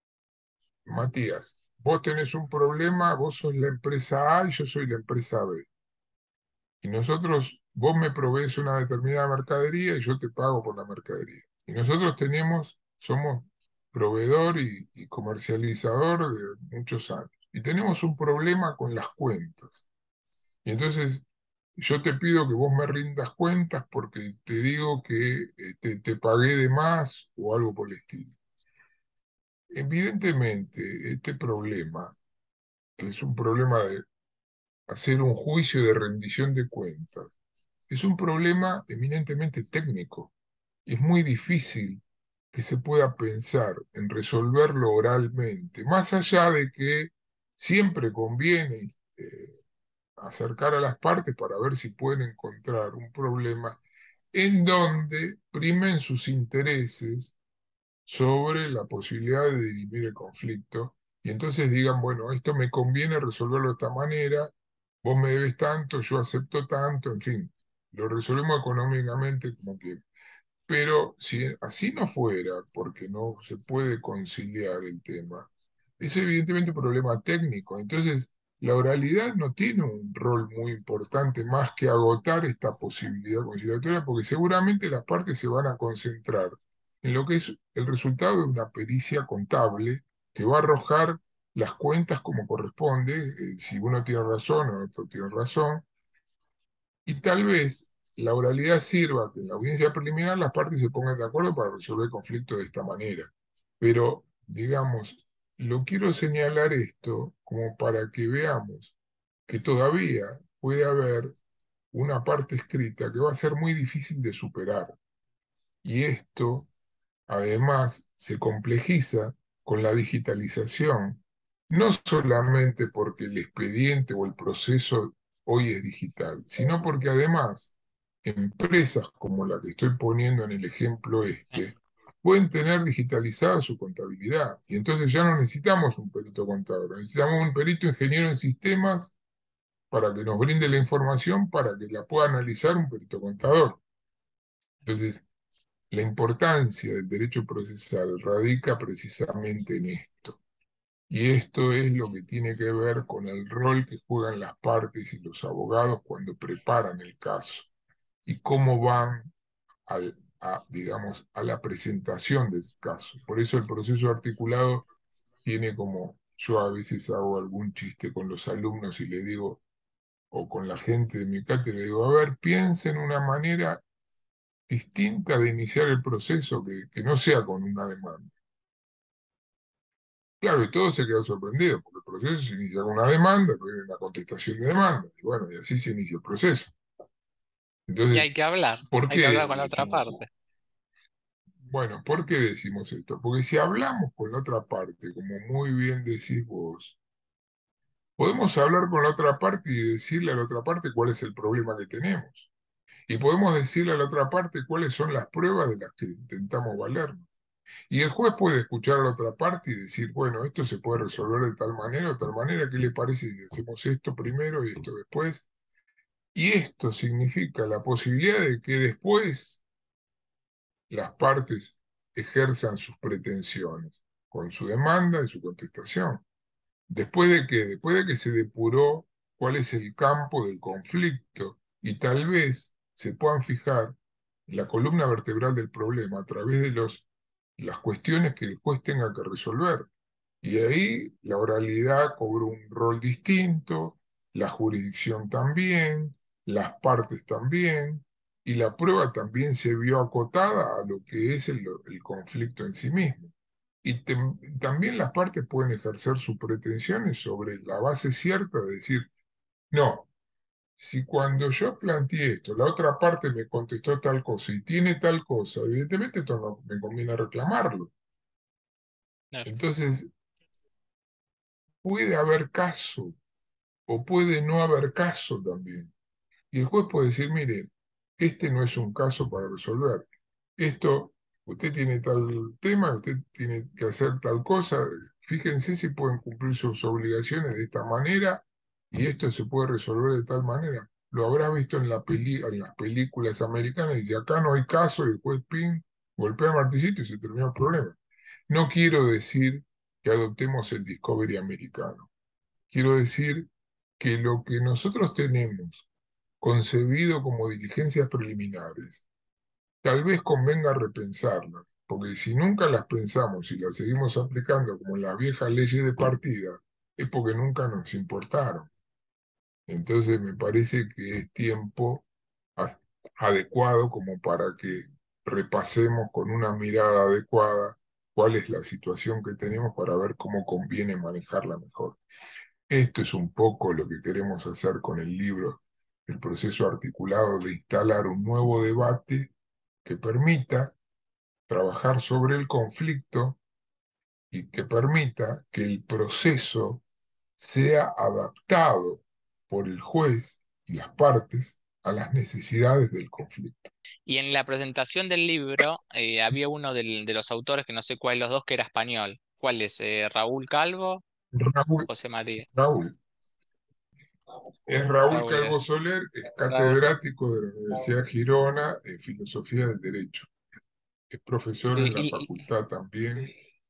Matías, vos tenés un problema, vos sos la empresa A y yo soy la empresa B. Y nosotros, vos me provees una determinada mercadería y yo te pago por la mercadería. Y nosotros somos proveedor y comercializador de muchos años. Y tenemos un problema con las cuentas. Y entonces yo te pido que vos me rindas cuentas porque te digo que te pagué de más o algo por el estilo. Evidentemente, este problema, que es un problema de hacer un juicio de rendición de cuentas, es un problema eminentemente técnico. Y es muy difícil que se pueda pensar en resolverlo oralmente, más allá de que siempre conviene acercar a las partes para ver si pueden encontrar un problema en donde primen sus intereses sobre la posibilidad de dirimir el conflicto y entonces digan, bueno, esto me conviene resolverlo de esta manera, vos me debes tanto, yo acepto tanto, en fin, lo resolvemos económicamente como quieran. Pero si así no fuera, porque no se puede conciliar el tema, es evidentemente un problema técnico. Entonces, la oralidad no tiene un rol muy importante más que agotar esta posibilidad conciliatoria, porque seguramente las partes se van a concentrar en lo que es el resultado de una pericia contable que va a arrojar las cuentas como corresponde, si uno tiene razón o otro tiene razón, y tal vez la oralidad sirva que en la audiencia preliminar las partes se pongan de acuerdo para resolver el conflicto de esta manera. Pero, digamos, lo quiero señalar esto como para que veamos que todavía puede haber una parte escrita que va a ser muy difícil de superar. Y esto, además, se complejiza con la digitalización, no solamente porque el expediente o el proceso hoy es digital, sino porque además empresas como la que estoy poniendo en el ejemplo Sí. este, pueden tener digitalizada su contabilidad. Y entonces ya no necesitamos un perito contable, necesitamos un perito ingeniero en sistemas para que nos brinde la información para que la pueda analizar un perito contador. Entonces, la importancia del derecho procesal radica precisamente en esto. Y esto es lo que tiene que ver con el rol que juegan las partes y los abogados cuando preparan el caso y cómo van digamos, a la presentación del caso. Por eso el proceso articulado tiene como, yo a veces hago algún chiste con los alumnos y le digo, o con la gente de mi cátedra, le digo, a ver, piensen una manera distinta de iniciar el proceso que no sea con una demanda. Claro, y todos se quedan sorprendidos, porque el proceso se inicia con una demanda, pero hay una contestación de demanda, y bueno, y así se inicia el proceso. Y hay Entonces, ¿por hay que qué hablar con la otra decimos parte. esto? Bueno, ¿por qué decimos esto? Porque si hablamos con la otra parte, como muy bien decís vos, podemos hablar con la otra parte y decirle a la otra parte cuál es el problema que tenemos. Y podemos decirle a la otra parte cuáles son las pruebas de las que intentamos valernos. Y el juez puede escuchar a la otra parte y decir, bueno, esto se puede resolver de tal manera o tal manera, ¿qué le parece si hacemos esto primero y esto después? Y esto significa la posibilidad de que después las partes ejerzan sus pretensiones con su demanda y su contestación. Después de que se depuró cuál es el campo del conflicto y tal vez se puedan fijar en la columna vertebral del problema a través de las cuestiones que el juez tenga que resolver. Y ahí la oralidad cobró un rol distinto, la jurisdicción también, las partes también, y la prueba también se vio acotada a lo que es el conflicto en sí mismo. Y también las partes pueden ejercer sus pretensiones sobre la base cierta de decir, no, si cuando yo planteé esto, la otra parte me contestó tal cosa y tiene tal cosa, evidentemente esto no me conviene reclamarlo. Claro. Entonces, puede haber caso o puede no haber caso también. Y el juez puede decir, mire, este no es un caso para resolver. Esto, usted tiene tal tema, usted tiene que hacer tal cosa, fíjense si pueden cumplir sus obligaciones de esta manera y esto se puede resolver de tal manera. Lo habrás visto en en las películas americanas y dice, acá no hay caso y el juez pin, golpea el martillito y se terminó el problema. No quiero decir que adoptemos el Discovery americano. Quiero decir que lo que nosotros tenemos concebido como diligencias preliminares, tal vez convenga repensarlas, porque si nunca las pensamos y las seguimos aplicando como las viejas leyes de partida, es porque nunca nos importaron. Entonces me parece que es tiempo a- adecuado como para que repasemos con una mirada adecuada cuál es la situación que tenemos para ver cómo conviene manejarla mejor. Esto es un poco lo que queremos hacer con el libro, el proceso articulado de instalar un nuevo debate que permita trabajar sobre el conflicto y que permita que el proceso sea adaptado por el juez y las partes a las necesidades del conflicto. Y en la presentación del libro había uno de los autores, que no sé cuál de los dos, que era español. ¿Cuál es? ¿Raúl Calvo o Raúl, José María? Raúl, es Raúl Raúl Calvo es. Soler, es Raúl. catedrático de la Universidad Girona en Filosofía del Derecho. Es profesor Sí, en la facultad también,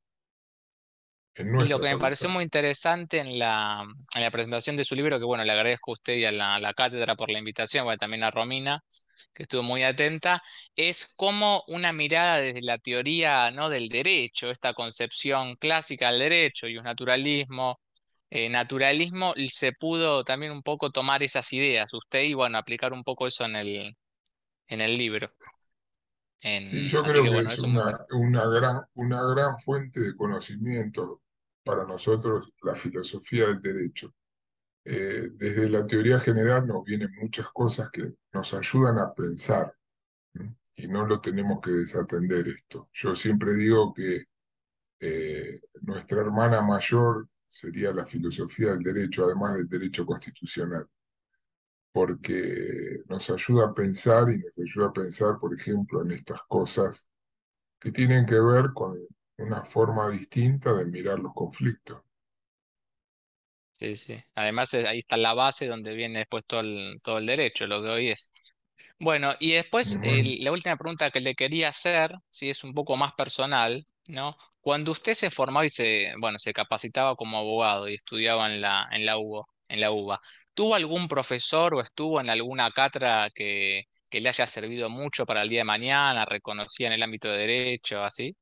en y lo nuestra que me pareció facultad. muy interesante en la presentación de su libro, que bueno, le agradezco a usted y a la cátedra por la invitación, bueno, también a Romina, que estuvo muy atenta, es como una mirada desde la teoría, ¿no? del derecho, esta concepción clásica del derecho y un naturalismo, y se pudo también un poco tomar esas ideas, usted, y bueno, aplicar un poco eso en el libro. Sí, yo Así creo que que bueno, es eso me parece. una gran fuente de conocimiento para nosotros la filosofía del derecho. Desde la teoría general nos vienen muchas cosas que nos ayudan a pensar, ¿no? Y no lo tenemos que desatender esto. Yo siempre digo que nuestra hermana mayor sería la filosofía del derecho, además del derecho constitucional, porque nos ayuda a pensar y nos ayuda a pensar, por ejemplo, en estas cosas que tienen que ver con una forma distinta de mirar los conflictos. Sí, sí. Además, ahí está la base donde viene después todo el derecho, lo que hoy es. Bueno, y después Ujú. la última pregunta que le quería hacer, si es un poco más personal, ¿no? Cuando usted se formaba y bueno, se capacitaba como abogado y estudiaba en la UBA, ¿tuvo algún profesor o estuvo en alguna cátedra que le haya servido mucho para el día de mañana, reconocida en el ámbito de derecho, así?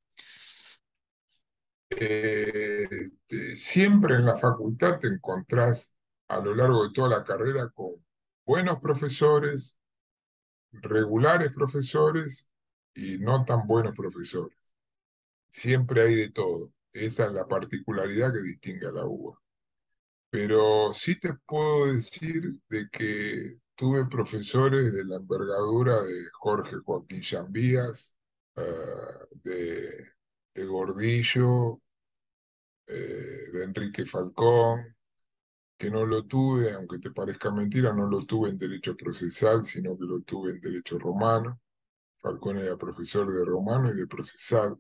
Siempre en la facultad te encontrás a lo largo de toda la carrera con buenos profesores, regulares profesores y no tan buenos profesores. Siempre hay de todo. Esa es la particularidad que distingue a la UBA. Pero sí te puedo decir de que tuve profesores de la envergadura de Jorge Joaquín Llambías, de, de Gordillo, de Enrique Falcón, que no lo tuve, aunque te parezca mentira, no lo tuve en derecho procesal, sino que lo tuve en derecho romano. Falcón era profesor de romano y de procesal.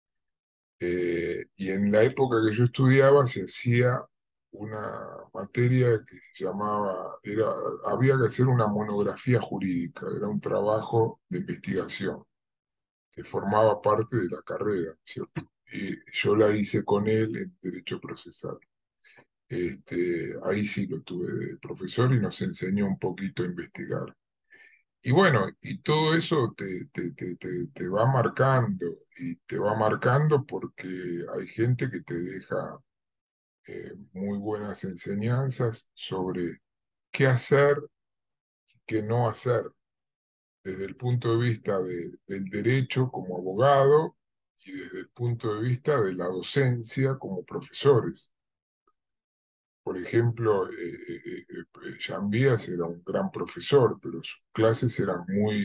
Y en la época que yo estudiaba se hacía una materia que se llamaba, había que hacer una monografía jurídica, era un trabajo de investigación que formaba parte de la carrera, ¿cierto? Y yo la hice con él en derecho procesal. Ahí sí lo tuve de profesor y nos enseñó un poquito a investigar. Y bueno, y todo eso te va marcando, y te va marcando porque hay gente que te deja muy buenas enseñanzas sobre qué hacer y qué no hacer desde el punto de vista del derecho como abogado y desde el punto de vista de la docencia como profesores. Por ejemplo, Jean Vías era un gran profesor, pero sus clases eran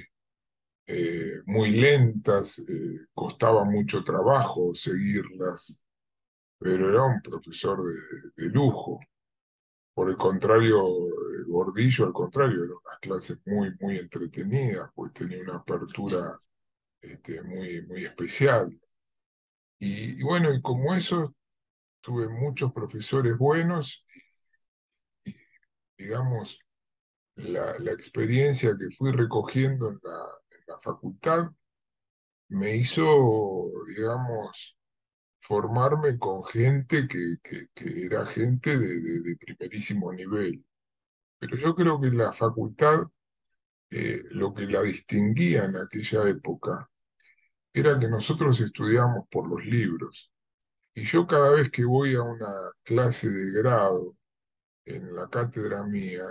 muy lentas, costaba mucho trabajo seguirlas, pero era un profesor de lujo. Por el contrario, Gordillo, al contrario, eran unas clases muy entretenidas, pues tenía una apertura muy especial. Y bueno, y como eso, tuve muchos profesores buenos y, digamos, la experiencia que fui recogiendo en la facultad me hizo, digamos, formarme con gente que era gente de primerísimo nivel. Pero yo creo que la facultad, lo que la distinguía en aquella época, era que nosotros estudiábamos por los libros. Y yo cada vez que voy a una clase de grado en la cátedra mía,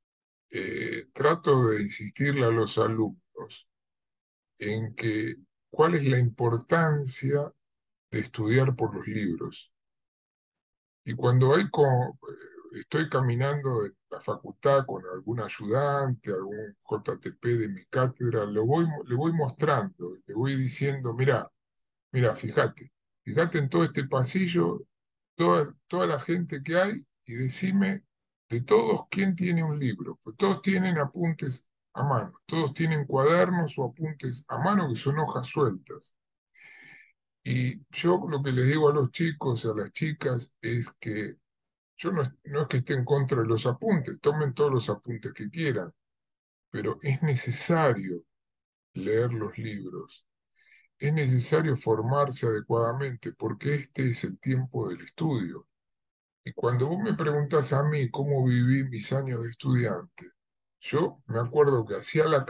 trato de insistirle a los alumnos en que cuál es la importancia de estudiar por los libros. Y cuando estoy caminando en la facultad con algún ayudante, algún JTP de mi cátedra, le voy mostrando, le voy diciendo, mira, fíjate en todo este pasillo, toda la gente que hay, y decime de todos quién tiene un libro. Pues todos tienen apuntes a mano, todos tienen cuadernos o apuntes a mano que son hojas sueltas. Y yo lo que les digo a los chicos y a las chicas es que yo no es que esté en contra de los apuntes, tomen todos los apuntes que quieran, pero es necesario leer los libros, es necesario formarse adecuadamente porque este es el tiempo del estudio. Y cuando vos me preguntás a mí cómo viví mis años de estudiante, Yo me acuerdo que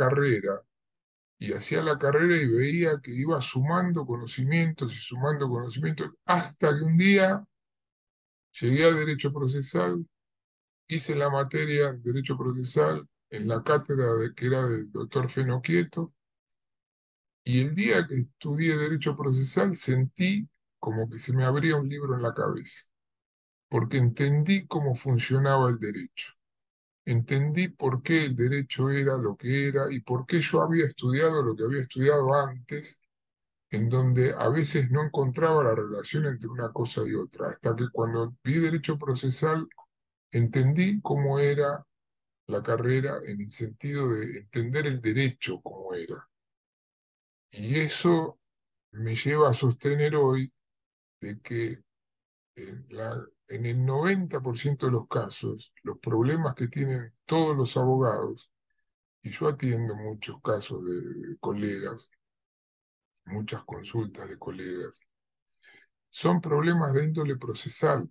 hacía la carrera y veía que iba sumando conocimientos y sumando conocimientos, hasta que un día llegué a Derecho Procesal, hice la materia de Derecho Procesal en la cátedra que era del doctor Feno Quieto, y el día que estudié Derecho Procesal sentí como que se me abría un libro en la cabeza, porque entendí cómo funcionaba el derecho. Entendí por qué el derecho era lo que era y por qué yo había estudiado lo que había estudiado antes, en donde a veces no encontraba la relación entre una cosa y otra, hasta que cuando vi derecho procesal entendí cómo era la carrera en el sentido de entender el derecho como era. Y eso me lleva a sostener hoy de que en el 90% de los casos, los problemas que tienen todos los abogados, y yo atiendo muchos casos de colegas, muchas consultas de colegas, son problemas de índole procesal.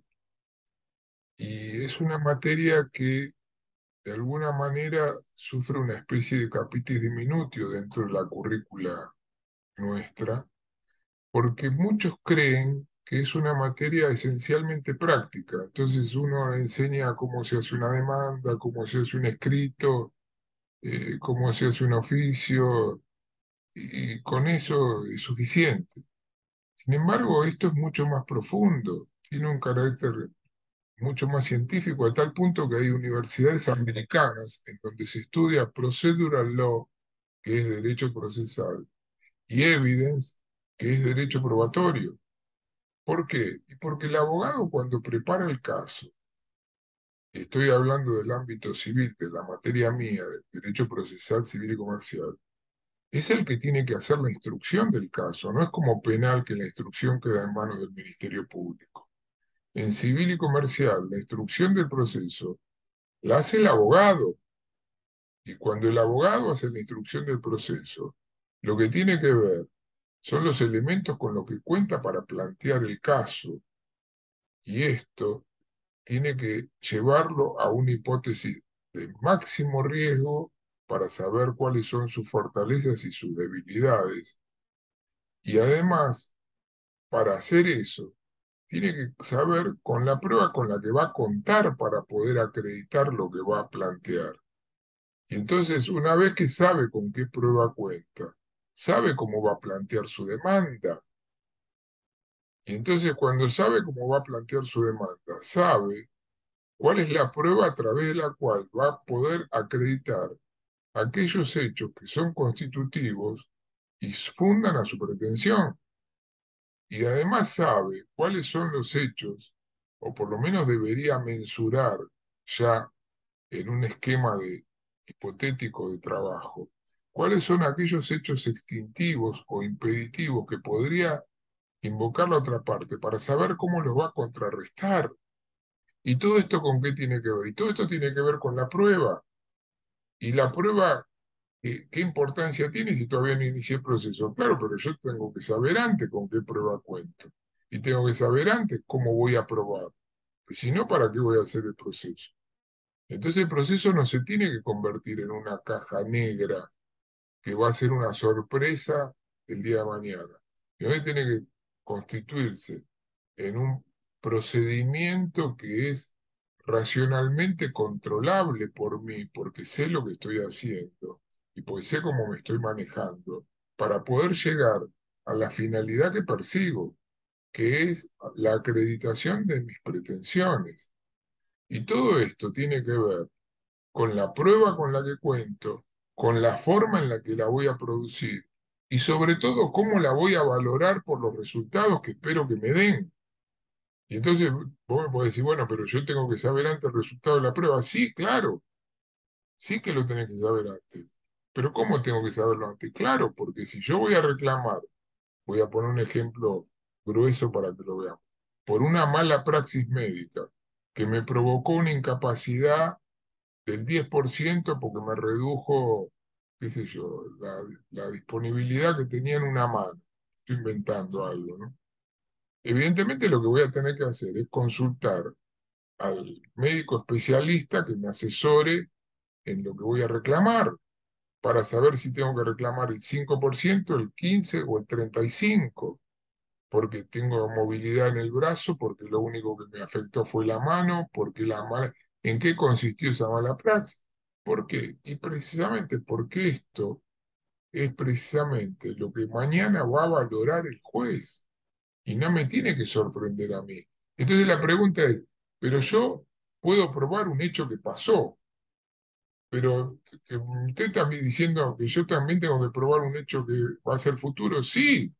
Y es una materia que de alguna manera sufre una especie de capitis diminutio dentro de la currícula nuestra, porque muchos creen que es una materia esencialmente práctica. Entonces uno enseña cómo se hace una demanda, cómo se hace un escrito, cómo se hace un oficio, y con eso es suficiente. Sin embargo, esto es mucho más profundo, tiene un carácter mucho más científico, a tal punto que hay universidades americanas en donde se estudia procedural law, que es derecho procesal, y evidence, que es derecho probatorio. ¿Por qué? Y porque el abogado cuando prepara el caso, estoy hablando del ámbito civil, de la materia mía, del derecho procesal civil y comercial, es el que tiene que hacer la instrucción del caso, no es como penal que la instrucción queda en manos del Ministerio Público. En civil y comercial, la instrucción del proceso la hace el abogado, y cuando el abogado hace la instrucción del proceso, lo que tiene que ver son los elementos con los que cuenta para plantear el caso, y esto tiene que llevarlo a una hipótesis de máximo riesgo para saber cuáles son sus fortalezas y sus debilidades. Y además, para hacer eso, tiene que saber con la prueba con la que va a contar para poder acreditar lo que va a plantear. Y entonces, una vez que sabe con qué prueba cuenta, sabe cómo va a plantear su demanda. Y entonces, cuando sabe cómo va a plantear su demanda, sabe cuál es la prueba a través de la cual va a poder acreditar aquellos hechos que son constitutivos y fundan a su pretensión. Y además sabe cuáles son los hechos, o por lo menos debería mensurar ya en un esquema hipotético de trabajo, cuáles son aquellos hechos extintivos o impeditivos que podría invocar la otra parte para saber cómo los va a contrarrestar. ¿Y todo esto con qué tiene que ver? Y todo esto tiene que ver con la prueba. Y la prueba, ¿qué importancia tiene si todavía no inicié el proceso? Claro, pero yo tengo que saber antes con qué prueba cuento. Y tengo que saber antes cómo voy a probar. Pues si no, ¿para qué voy a hacer el proceso? Entonces el proceso no se tiene que convertir en una caja negra que va a ser una sorpresa el día de mañana. Sino que tiene que constituirse en un procedimiento que es racionalmente controlable por mí, porque sé lo que estoy haciendo y porque sé cómo me estoy manejando, para poder llegar a la finalidad que persigo, que es la acreditación de mis pretensiones. Y todo esto tiene que ver con la prueba con la que cuento, con la forma en la que la voy a producir y sobre todo cómo la voy a valorar por los resultados que espero que me den. Y entonces vos me podés decir, bueno, pero yo tengo que saber antes el resultado de la prueba. Sí, claro, sí que lo tenés que saber antes. Pero ¿cómo tengo que saberlo antes? Claro, porque si yo voy a reclamar, voy a poner un ejemplo grueso para que lo veamos, por una mala praxis médica que me provocó una incapacidad del 10% porque me redujo, qué sé yo, la disponibilidad que tenía en una mano. Estoy inventando algo, ¿no? Evidentemente lo que voy a tener que hacer es consultar al médico especialista que me asesore en lo que voy a reclamar, para saber si tengo que reclamar el 5%, el 15% o el 35%, porque tengo movilidad en el brazo, porque lo único que me afectó fue la mano, porque ¿en qué consistió esa mala praxis? ¿Por qué? Y precisamente porque esto es precisamente lo que mañana va a valorar el juez y no me tiene que sorprender a mí. Entonces la pregunta es, pero yo puedo probar un hecho que pasó, pero que usted está diciendo que yo también tengo que probar un hecho que va a ser futuro. Sí,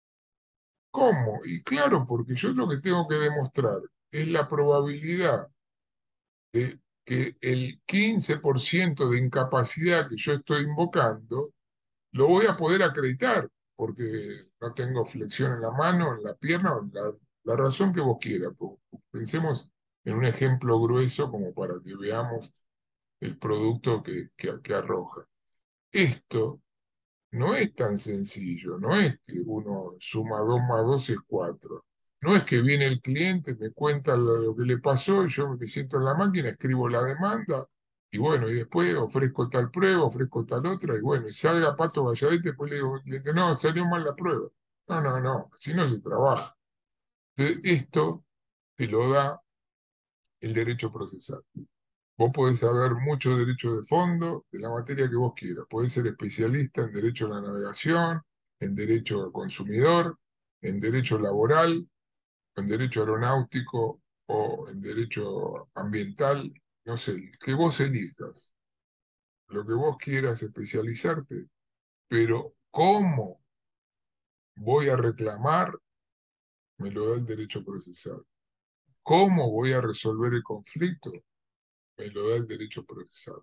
¿cómo? Y claro, porque yo lo que tengo que demostrar es la probabilidad de que el 15% de incapacidad que yo estoy invocando lo voy a poder acreditar, porque no tengo flexión en la mano, en la pierna, o en la razón que vos quieras. Pensemos en un ejemplo grueso como para que veamos el producto que arroja. Esto no es tan sencillo, no es que uno suma 2 más 2 es 4. No es que viene el cliente, me cuenta lo que le pasó, y yo me siento en la máquina, escribo la demanda, y bueno, y después ofrezco tal prueba, ofrezco tal otra, y bueno, y salga Pato Valladete, después le digo al cliente, no, salió mal la prueba. No, no, no, así no se trabaja. Entonces, esto te lo da el derecho procesal. Vos podés saber mucho derecho de fondo, de la materia que vos quieras. Podés ser especialista en derecho a la navegación, en derecho al consumidor, en derecho laboral, en derecho aeronáutico o en derecho ambiental. No sé, que vos elijas lo que vos quieras especializarte, pero cómo voy a reclamar me lo da el derecho procesal. ¿Cómo voy a resolver el conflicto? Me lo da el derecho procesal.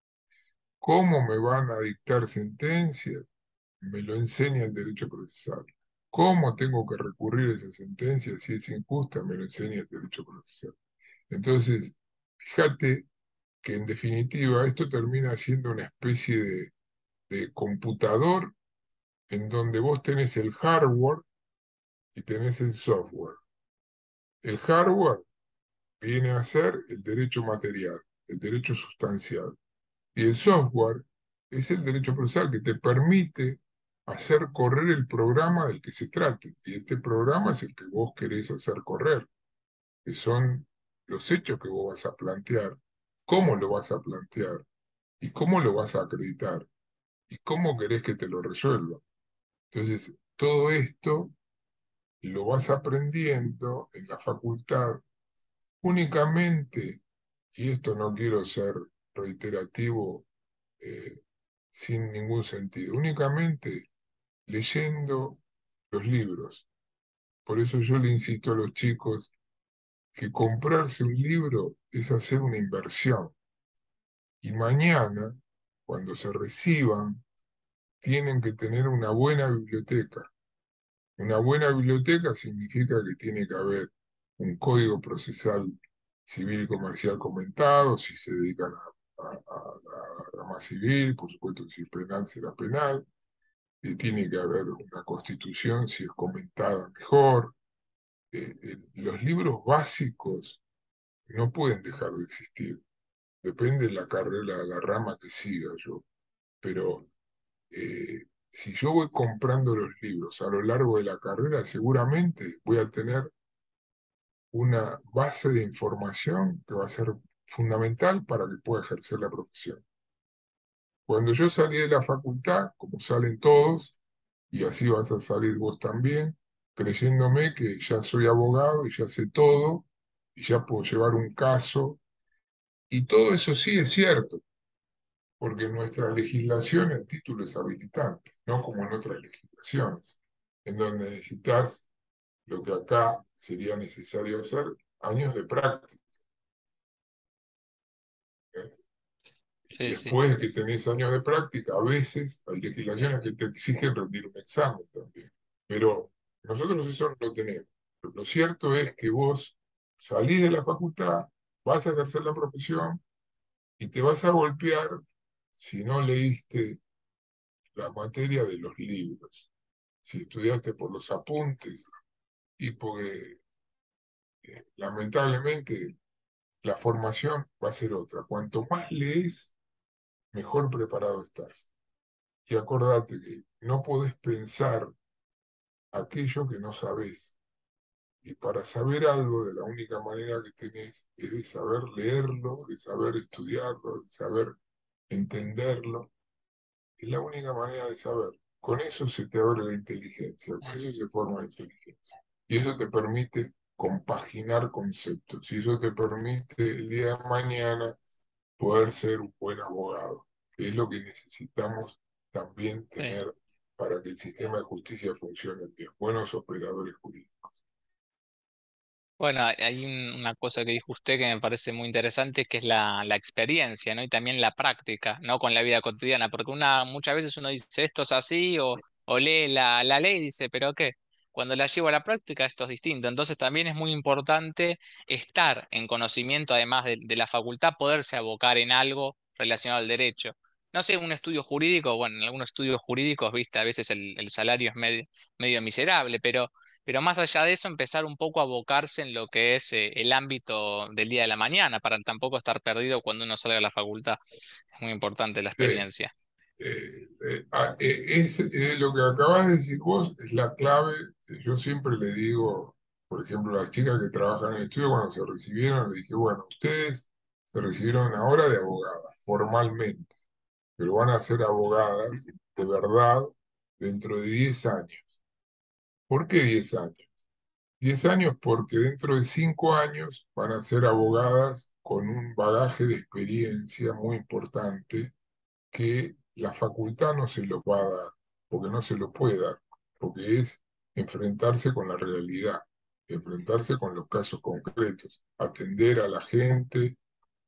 ¿Cómo me van a dictar sentencia? Me lo enseña el derecho procesal. ¿Cómo tengo que recurrir a esa sentencia si es injusta? Me lo enseña el derecho procesal. Entonces, fíjate que en definitiva esto termina siendo una especie de computador en donde vos tenés el hardware y tenés el software. El hardware viene a ser el derecho material, el derecho sustancial. Y el software es el derecho procesal que te permite hacer correr el programa del que se trate. Y este programa es el que vos querés hacer correr, que son los hechos que vos vas a plantear, cómo lo vas a plantear y cómo lo vas a acreditar y cómo querés que te lo resuelva. Entonces, todo esto lo vas aprendiendo en la facultad únicamente, y esto no quiero ser reiterativo, eh, sin ningún sentido, únicamente leyendo los libros. Por eso yo le insisto a los chicos que comprarse un libro es hacer una inversión. Y mañana, cuando se reciban, tienen que tener una buena biblioteca. Una buena biblioteca significa que tiene que haber un código procesal civil y comercial comentado, si se dedican a rama civil, por supuesto, si es penal será penal, tiene que haber una constitución, si es comentada mejor. Los libros básicos no pueden dejar de existir. Depende de la carrera, de la rama que siga yo. Pero si yo voy comprando los libros a lo largo de la carrera, seguramente voy a tener una base de información que va a ser fundamental para que pueda ejercer la profesión. Cuando yo salí de la facultad, como salen todos, y así vas a salir vos también, creyéndome que ya soy abogado y ya sé todo, y ya puedo llevar un caso, y todo eso sí es cierto, porque en nuestra legislación el título es habilitante, no como en otras legislaciones, en donde necesitas lo que acá sería necesario hacer, años de práctica. ¿Eh? Y Sí, sí, después de que tenés años de práctica, a veces hay legislaciones que te exigen rendir un examen también. Pero nosotros eso no lo tenemos. Lo cierto es que vos salís de la facultad, vas a ejercer la profesión y te vas a golpear si no leíste la materia de los libros, si estudiaste por los apuntes y porque lamentablemente la formación va a ser otra. Cuanto más lees, mejor preparado estás. Y acordate que no podés pensar aquello que no sabés. Y para saber algo, de la única manera que tenés es de saber leerlo, de saber estudiarlo, de saber entenderlo. Es la única manera de saber. Con eso se te abre la inteligencia, con Eh, eso se forma la inteligencia. Y eso te permite compaginar conceptos. Y eso te permite el día de mañana poder ser un buen abogado, que es lo que necesitamos también sí. tener para que el sistema de justicia funcione bien. Buenos operadores jurídicos. Bueno, hay una cosa que dijo usted que me parece muy interesante, que es la experiencia, ¿no? Y también la práctica, ¿no? Con la vida cotidiana, porque muchas veces uno dice, esto es así, o lee la ley y dice, pero ¿qué? Cuando la llevo a la práctica esto es distinto. Entonces también es muy importante estar en conocimiento, además de la facultad, poderse abocar en algo relacionado al derecho. No sé, un estudio jurídico, bueno, en algunos estudios jurídicos, viste, a veces el salario es medio miserable, pero más allá de eso, empezar un poco a abocarse en lo que es el ámbito del día de la mañana, para tampoco estar perdido cuando uno salga a la facultad. Es muy importante la Sí, experiencia. lo que acabas de decir vos es la clave. Yo siempre le digo, por ejemplo, a las chicas que trabajan en el estudio, cuando se recibieron, le dije, bueno, ustedes se recibieron ahora de abogadas, formalmente, pero van a ser abogadas de verdad dentro de 10 años. ¿Por qué 10 años? 10 años porque dentro de 5 años van a ser abogadas con un bagaje de experiencia muy importante que la facultad no se lo va a dar, porque no se lo puede dar, porque es enfrentarse con la realidad, enfrentarse con los casos concretos, atender a la gente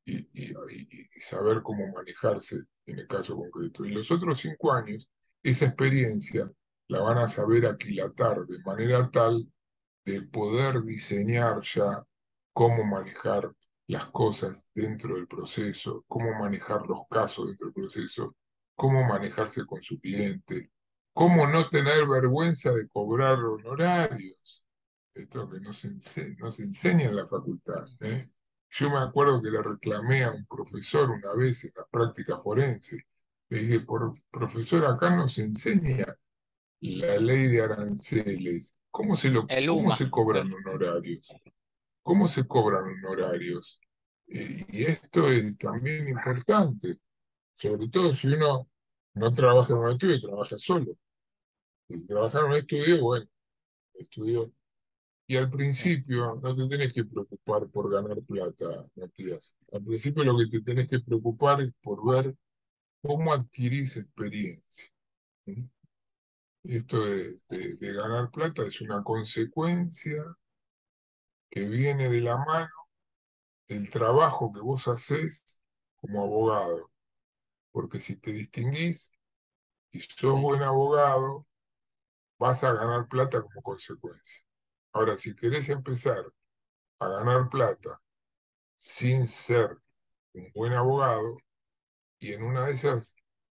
y saber cómo manejarse en el caso concreto. En los otros 5 años, esa experiencia la van a saber aquilatar de manera tal de poder diseñar ya cómo manejar las cosas dentro del proceso, cómo manejar los casos dentro del proceso, cómo manejarse con su cliente, cómo no tener vergüenza de cobrar honorarios. Esto que no se enseña en la facultad, ¿eh? Yo me acuerdo que le reclamé a un profesor una vez en la práctica forense. Le dije, profesor, acá no se enseña la ley de aranceles. El ¿Cómo UMA, se cobran honorarios? ¿Cómo se cobran honorarios? Y esto es también importante, sobre todo si uno no trabaja en un estudio, trabaja solo. Si trabaja en un estudio, bueno, estudio. Y al sí, principio no te tenés que preocupar por ganar plata, Matías. Al principio lo que te tenés que preocupar es por ver cómo adquirís experiencia. ¿Sí? Esto de ganar plata es una consecuencia que viene de la mano del trabajo que vos hacés como abogado. Porque si te distinguís y sos sí, buen abogado, vas a ganar plata como consecuencia. Ahora, si querés empezar a ganar plata sin ser un buen abogado, y en una de esas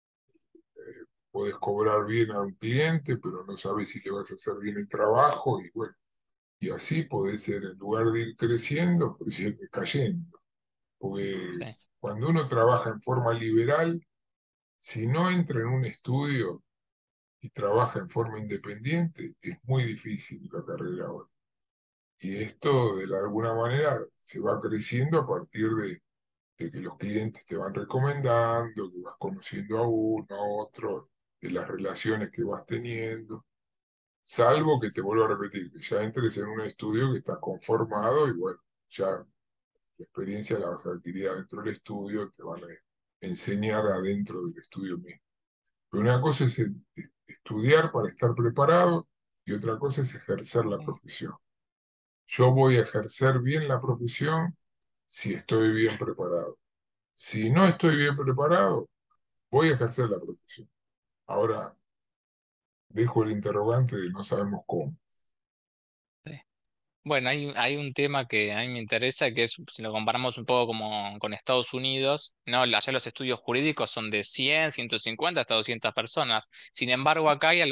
podés cobrar bien a un cliente, pero no sabes si le vas a hacer bien el trabajo, y bueno, y así podés ser, en lugar de ir creciendo, podés ir cayendo. Porque sí, cuando uno trabaja en forma liberal, si no entra en un estudio y trabaja en forma independiente, es muy difícil la carrera ahora. Y sí, esto de alguna manera se va creciendo a partir de que los clientes te van recomendando, que vas conociendo a uno, a otro, de las relaciones que vas teniendo, salvo que te vuelvo a repetir, que ya entres en un estudio que está conformado y bueno, ya la experiencia la vas a adquirir adentro del estudio, te van a enseñar adentro del estudio mismo. Pero una cosa es estudiar para estar preparado y otra cosa es ejercer la sí. profesión. Yo voy a ejercer bien la profesión si estoy bien preparado. Si no estoy bien preparado, voy a ejercer la profesión. Ahora dejo el interrogante de no sabemos cómo. Sí. Bueno, hay un tema que a mí me interesa, que es, si lo comparamos un poco como con Estados Unidos, ¿no? Allá los estudios jurídicos son de 100, 150 hasta 200 personas. Sin embargo, acá hay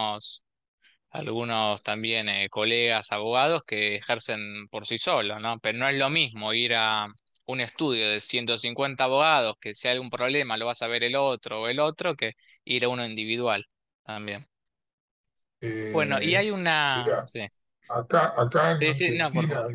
algunos también colegas abogados que ejercen por sí solos, ¿no? Pero no es lo mismo ir un estudio de 150 abogados, que si hay algún problema lo vas a ver el otro o el otro, que ir a uno individual también. Bueno, y Eh, hay una... Mira, Sí, acá en sí, sí, no, por Argentina favor. hay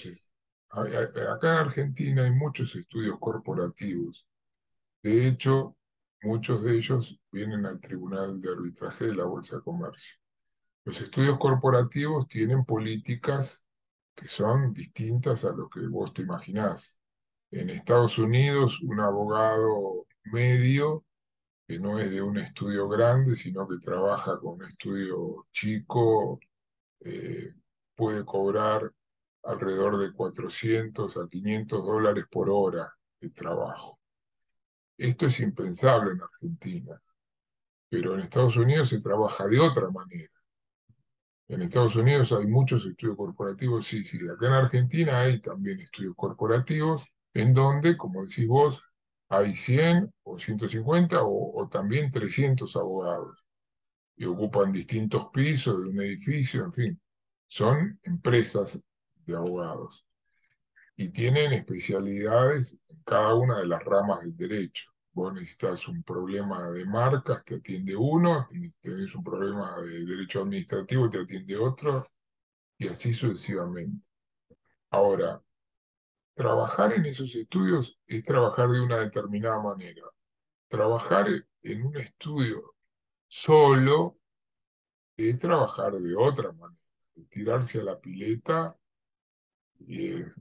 acá en Argentina hay muchos estudios corporativos. De hecho, muchos de ellos vienen al Tribunal de Arbitraje de la Bolsa de Comercio. Los estudios corporativos tienen políticas que son distintas a lo que vos te imaginás. En Estados Unidos, un abogado medio, que no es de un estudio grande, sino que trabaja con un estudio chico, eh, puede cobrar alrededor de 400 a 500 dólares por hora de trabajo. Esto es impensable en Argentina, pero en Estados Unidos se trabaja de otra manera. En Estados Unidos hay muchos estudios corporativos, sí, sí. Acá en Argentina hay también estudios corporativos en donde, como decís vos, hay 100 o 150 o también 300 abogados y ocupan distintos pisos de un edificio, en fin, son empresas de abogados y tienen especialidades en cada una de las ramas del derecho. Vos necesitas un problema de marcas, te atiende uno, tenés un problema de derecho administrativo, te atiende otro, y así sucesivamente. Ahora, trabajar en esos estudios es trabajar de una determinada manera. Trabajar en un estudio solo es trabajar de otra manera, tirarse a la pileta y es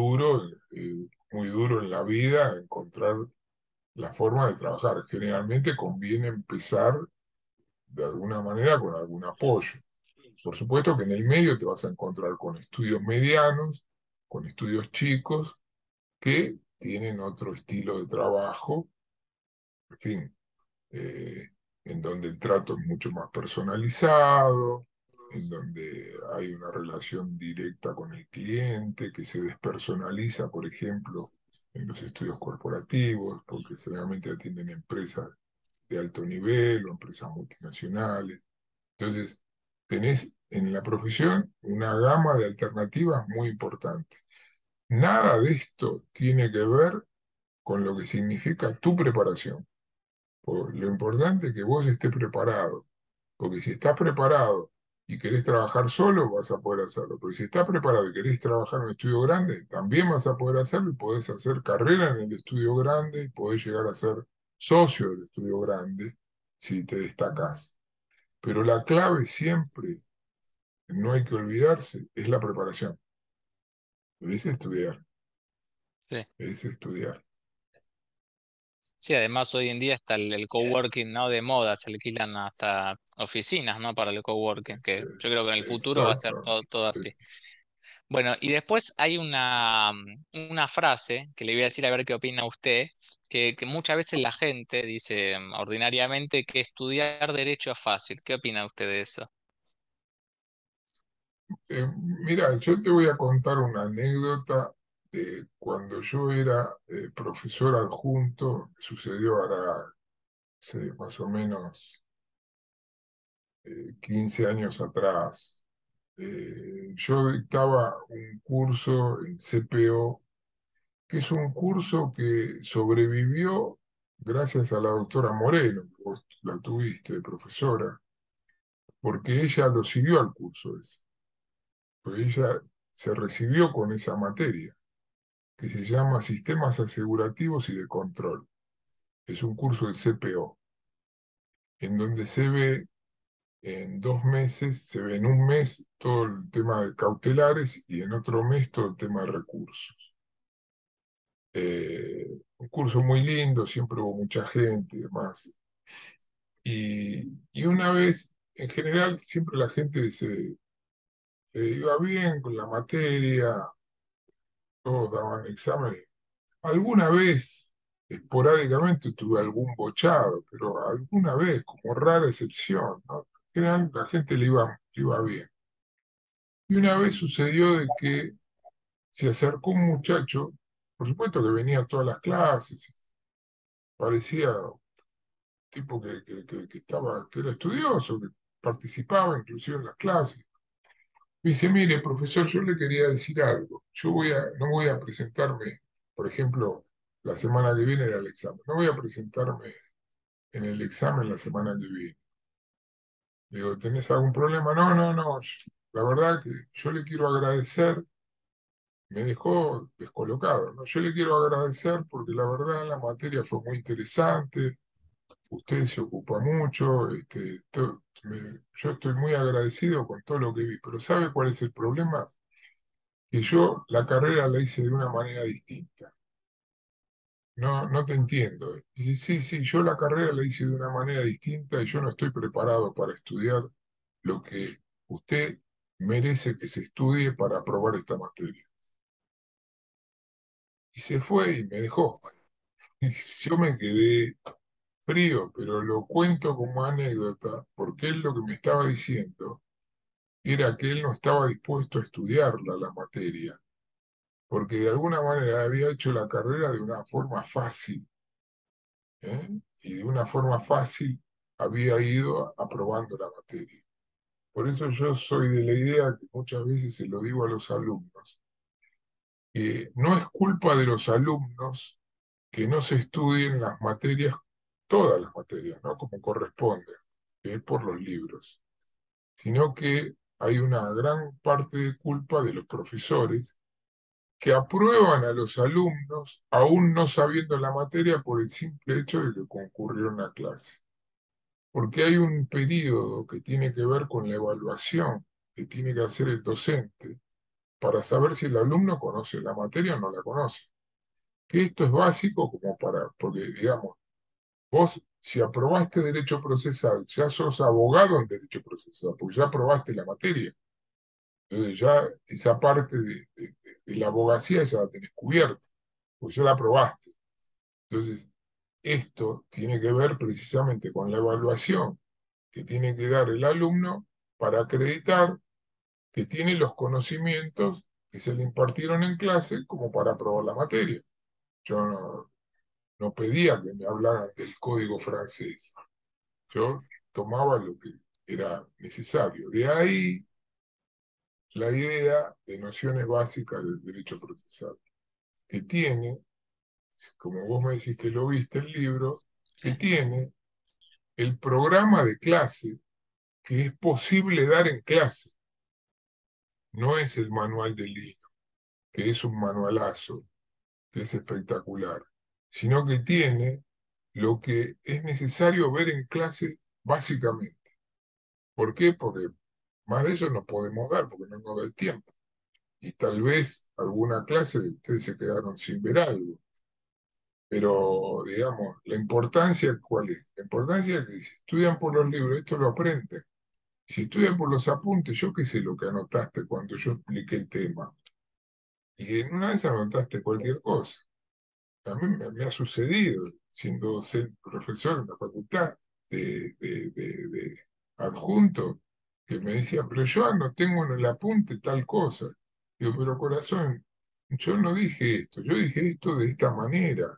muy duro en la vida encontrar la forma de trabajar. Generalmente conviene empezar de alguna manera con algún apoyo. Por supuesto que en el medio te vas a encontrar con estudios medianos, con estudios chicos, que tienen otro estilo de trabajo, en fin, eh, en donde el trato es mucho más personalizado, en donde hay una relación directa con el cliente, que se despersonaliza, por ejemplo, en los estudios corporativos, porque generalmente atienden empresas de alto nivel o empresas multinacionales. Entonces, tenés en la profesión una gama de alternativas muy importante. Nada de esto tiene que ver con lo que significa tu preparación. Lo importante es que vos estés preparado, porque si estás preparado y querés trabajar solo, vas a poder hacerlo. Pero si estás preparado y querés trabajar en un estudio grande, también vas a poder hacerlo y podés hacer carrera en el estudio grande y podés llegar a ser socio del estudio grande si te destacás. Pero la clave siempre, no hay que olvidarse, es la preparación. Es estudiar, Sí. es estudiar. Sí, además hoy en día está el coworking, ¿no? De moda, se alquilan hasta oficinas, ¿no? Para el coworking, que yo creo que en el futuro va a ser Exacto. todo así. Es, Bueno, y después hay una frase que le voy a decir a ver qué opina usted, que muchas veces la gente dice ordinariamente que estudiar derecho es fácil. ¿Qué opina usted de eso? Mira, yo te voy a contar una anécdota de cuando yo era profesor adjunto, sucedió ahora hace más o menos 15 años atrás. Yo dictaba un curso en CPO, que es un curso que sobrevivió gracias a la doctora Moreno, que vos la tuviste, profesora, porque ella lo siguió al curso ese, porque ella se recibió con esa materia, que se llama Sistemas Asegurativos y de Control. Es un curso de CPO, en donde se ve en 2 meses, se ve en un mes todo el tema de cautelares y en otro mes todo el tema de recursos. Un curso muy lindo, siempre hubo mucha gente y demás. Y una vez, en general, siempre la gente se iba bien con la materia, todos daban exámenes. Alguna vez, esporádicamente, tuve algún bochado, pero alguna vez, como rara excepción, ¿no? En general, la gente le iba bien. Y una vez sucedió de que se acercó un muchacho, por supuesto que venía a todas las clases, parecía un tipo que estaba, que era estudioso, que participaba inclusive en las clases. Me dice, mire, profesor, yo le quería decir algo. No voy a presentarme Por ejemplo, la semana que viene era el examen. No voy a presentarme en el examen la semana que viene. Le digo, ¿tenés algún problema? No, no, no. La verdad que yo le quiero agradecer, me dejó descolocado, ¿no? Yo le quiero agradecer porque la verdad la materia fue muy interesante, usted se ocupa mucho, yo estoy muy agradecido con todo lo que vi, pero ¿sabe cuál es el problema? Que yo la carrera la hice de una manera distinta. No, no te entiendo. Y sí, sí, yo la carrera la hice de una manera distinta y yo no estoy preparado para estudiar lo que usted merece que se estudie para aprobar esta materia. Y se fue y me dejó. Y yo me quedé frío, pero lo cuento como anécdota, porque él lo que me estaba diciendo era que él no estaba dispuesto a estudiarla, la materia, porque de alguna manera había hecho la carrera de una forma fácil, ¿eh? Y de una forma fácil había ido aprobando la materia. Por eso yo soy de la idea que muchas veces se lo digo a los alumnos, que no es culpa de los alumnos que no se estudien las materias, todas las materias, ¿no? Como corresponde, que es por los libros, sino que hay una gran parte de culpa de los profesores que aprueban a los alumnos aún no sabiendo la materia por el simple hecho de que concurrieron a clase. Porque hay un periodo que tiene que ver con la evaluación que tiene que hacer el docente para saber si el alumno conoce la materia o no la conoce. Que esto es básico como para, porque digamos, vos si aprobaste derecho procesal, ya sos abogado en derecho procesal, porque ya aprobaste la materia. Entonces ya esa parte de la abogacía ya la tenés cubierta, porque ya la aprobaste. Entonces, esto tiene que ver precisamente con la evaluación que tiene que dar el alumno para acreditar que tiene los conocimientos que se le impartieron en clase como para aprobar la materia. Yo no pedía que me hablaran del código francés, yo tomaba lo que era necesario. De ahí la idea de nociones básicas del derecho procesal, que tiene, como vos me decís que lo viste el libro, que Sí. tiene el programa de clase que es posible dar en clase. No es el manual del niño, que es un manualazo, que es espectacular, sino que tiene lo que es necesario ver en clase básicamente. ¿Por qué? Porque más de eso no podemos dar, porque no nos da el tiempo. Y tal vez alguna clase de ustedes se quedaron sin ver algo. Pero, digamos, la importancia, ¿cuál es? La importancia es que si estudian por los libros, esto lo aprenden. Si estudian por los apuntes, yo qué sé lo que anotaste cuando yo expliqué el tema. Y en una vez anotaste cualquier cosa. A mí me ha sucedido, siendo profesor en la facultad de adjunto, que me decía, pero yo no tengo en el apunte tal cosa. Digo, pero corazón, yo no dije esto, yo dije esto de esta manera.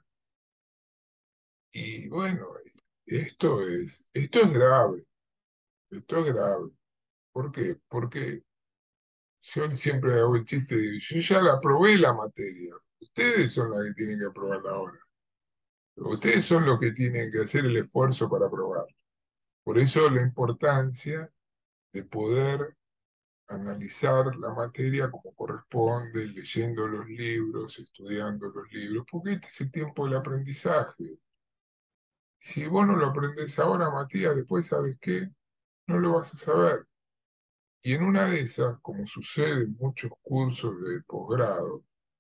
Y bueno, esto es grave, esto es grave. ¿Por qué? Porque yo siempre hago el chiste de, yo ya la aprobé la materia, ustedes son las que tienen que aprobarla ahora. Ustedes son los que tienen que hacer el esfuerzo para aprobar. Por eso la importancia de poder analizar la materia como corresponde, leyendo los libros, estudiando los libros, porque este es el tiempo del aprendizaje. Si vos no lo aprendés ahora, Matías, después, ¿sabes qué? No lo vas a saber. Y en una de esas, como sucede en muchos cursos de posgrado,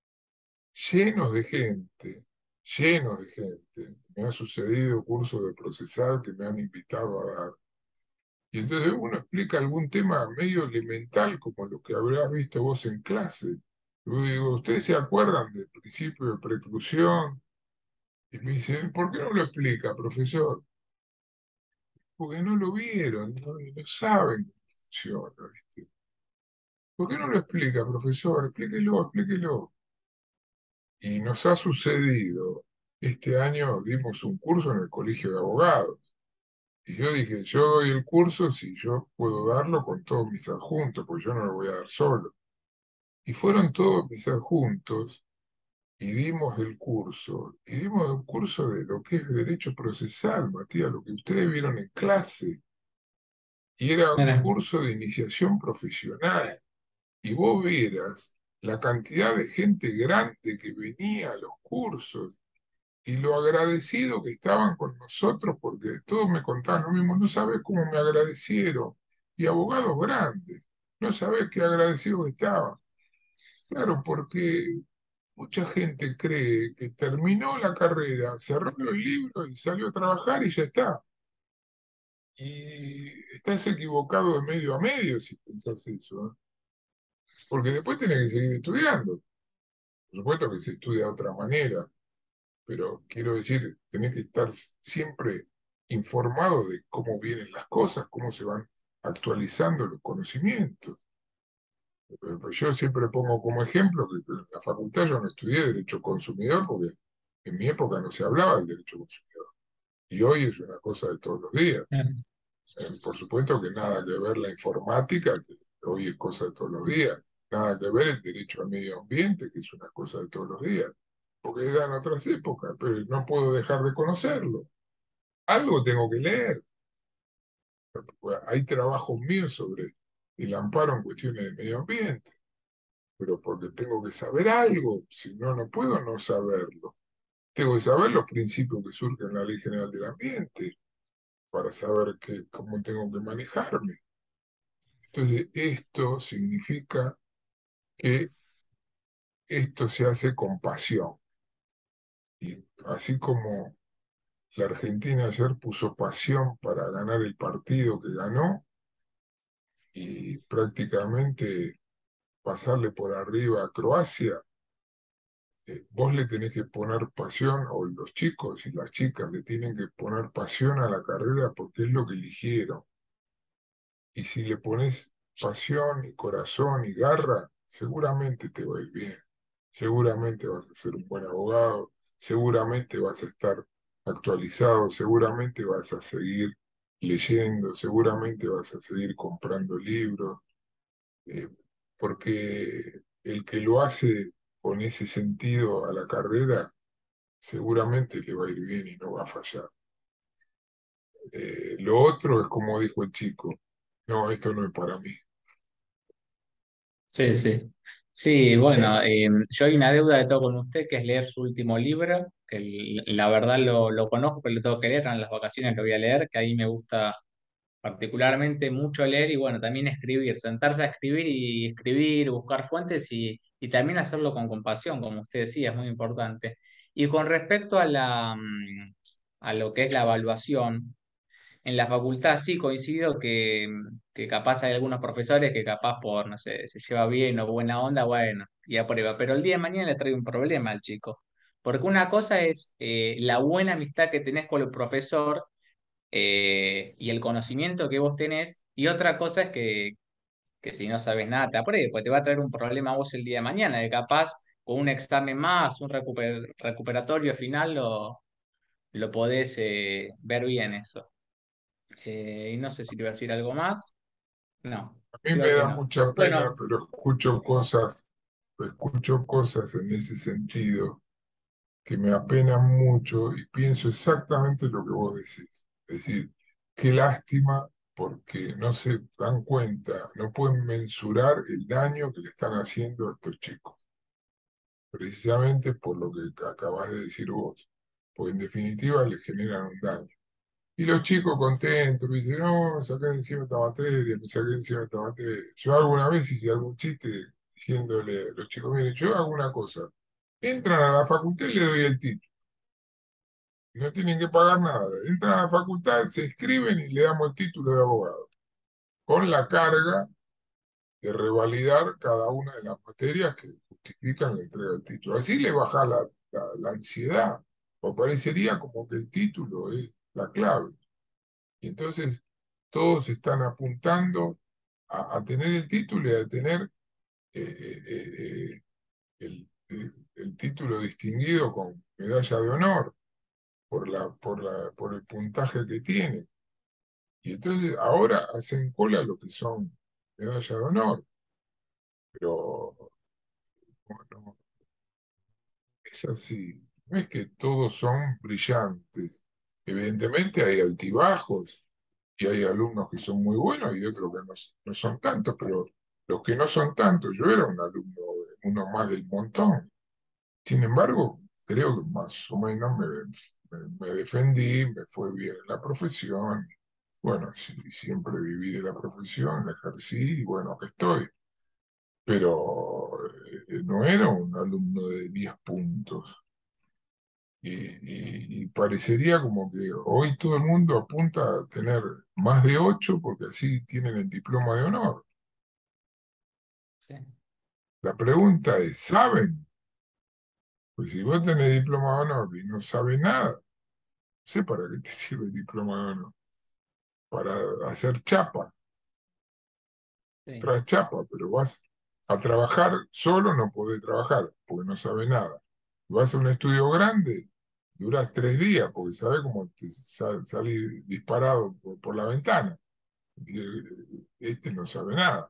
llenos de gente, me ha sucedido cursos de procesal que me han invitado a dar. Y entonces uno explica algún tema medio elemental, como lo que habrás visto vos en clase. Yo digo, ¿ustedes se acuerdan del principio de preclusión? Y me dicen, ¿por qué no lo explica, profesor? Porque no lo vieron, no saben cómo funciona, ¿viste? ¿Por qué no lo explica, profesor? Explíquelo, explíquelo. Y nos ha sucedido, este año dimos un curso en el Colegio de Abogados. Y yo dije, yo doy el curso si yo puedo darlo con todos mis adjuntos, porque yo no lo voy a dar solo. Y fueron todos mis adjuntos, y dimos el curso de lo que es derecho procesal, Matías, lo que ustedes vieron en clase, y era un Mira, curso de iniciación profesional, y vos vieras la cantidad de gente grande que venía a los cursos, y lo agradecido que estaban con nosotros, porque todos me contaban lo mismo, no sabés cómo me agradecieron, y abogados grandes, no sabés qué agradecidos que estaban. Claro, porque mucha gente cree que terminó la carrera, cerró el libro y salió a trabajar y ya está. Y estás equivocado de medio a medio si pensás eso, ¿eh? Porque después tenés que seguir estudiando. Por supuesto que se estudia de otra manera, pero quiero decir, tenés que estar siempre informado de cómo vienen las cosas, cómo se van actualizando los conocimientos. Pues yo siempre pongo como ejemplo que en la facultad yo no estudié derecho consumidor porque en mi época no se hablaba del derecho consumidor. Y hoy es una cosa de todos los días. mira. Por supuesto que nada que ver la informática, que hoy es cosa de todos los días. Nada que ver el derecho al medio ambiente, que es una cosa de todos los días. Porque eran otras épocas, pero no puedo dejar de conocerlo. Algo tengo que leer. Hay trabajos míos sobre el amparo en cuestiones de medio ambiente, pero porque tengo que saber algo, si no, no puedo no saberlo. Tengo que saber los principios que surgen en la Ley General del Ambiente para saber cómo tengo que manejarme. Entonces, esto significa que esto se hace con pasión. Y así como la Argentina ayer puso pasión para ganar el partido que ganó y prácticamente pasarle por arriba a Croacia, vos le tenés que poner pasión, o los chicos y las chicas le tienen que poner pasión a la carrera porque es lo que eligieron. Y si le pones pasión y corazón y garra, seguramente te va a ir bien. Seguramente vas a ser un buen abogado, seguramente vas a estar actualizado, seguramente vas a seguir leyendo, seguramente vas a seguir comprando libros, eh, porque el que lo hace con ese sentido a la carrera, seguramente le va a ir bien y no va a fallar. Lo otro es como dijo el chico, no, esto no es para mí. Sí, sí. Sí, bueno, yo hay una deuda que tengo con usted que es leer su último libro, que la verdad lo conozco, pero lo tengo que leer, en las vacaciones lo voy a leer, que ahí me gusta particularmente mucho leer y bueno, también escribir, sentarse a escribir y escribir, buscar fuentes y también hacerlo con compasión, como usted decía, es muy importante. Y con respecto a a lo que es la evaluación, en la facultad sí coincido que capaz hay algunos profesores que capaz por, no sé, se lleva bien o buena onda, bueno, y aprueba, pero el día de mañana le trae un problema al chico. Porque una cosa es la buena amistad que tenés con el profesor y el conocimiento que vos tenés, y otra cosa es que si no sabes nada te apruebe, pues te va a traer un problema a vos el día de mañana, de capaz con un examen más, un recuperatorio final, lo podés ver bien eso. Y no sé si te iba a decir algo más. No, A mí me creo que da no. mucha pena, Bueno, pero escucho cosas en ese sentido que me apenan mucho y pienso exactamente lo que vos decís. Es decir, qué lástima porque no se dan cuenta, no pueden mensurar el daño que le están haciendo a estos chicos, precisamente por lo que acabás de decir vos, porque en definitiva les generan un daño. Y los chicos contentos, me dicen, no, me saqué de encima esta materia, me saqué de encima esta materia. Yo alguna vez hice algún chiste diciéndole a los chicos, miren, yo hago una cosa, entran a la facultad y le doy el título, no tienen que pagar nada. Entran a la facultad, se inscriben y le damos el título de abogado, con la carga de revalidar cada una de las materias que justifican la entrega del título. Así le baja la ansiedad, o parecería como que el título es la clave. Y entonces todos están apuntando a tener el título y a tener el título distinguido con medalla de honor por el puntaje que tiene. Y entonces ahora hacen cola lo que son medalla de honor, pero bueno, es así. No es que todos son brillantes. Evidentemente hay altibajos y hay alumnos que son muy buenos y otros que no son tantos, pero los que no son tantos, yo era un alumno, uno más del montón. Sin embargo, creo que más o menos me defendí, me fue bien en la profesión. Bueno, sí, siempre viví de la profesión, la ejercí y bueno, aquí estoy. Pero no era un alumno de 10 puntos. Y parecería como que hoy todo el mundo apunta a tener más de 8 porque así tienen el diploma de honor. Sí, La pregunta es, ¿saben? Pues si vos tenés diploma de honor y no sabes nada, no sé para qué te sirve el diploma de honor. Para hacer chapa, sí, tras chapa, pero vas a trabajar solo, no podés trabajar porque no sabes nada. Vas a un estudio grande, duras 3 días porque sabes cómo te salís disparado por la ventana. Este no sabe nada.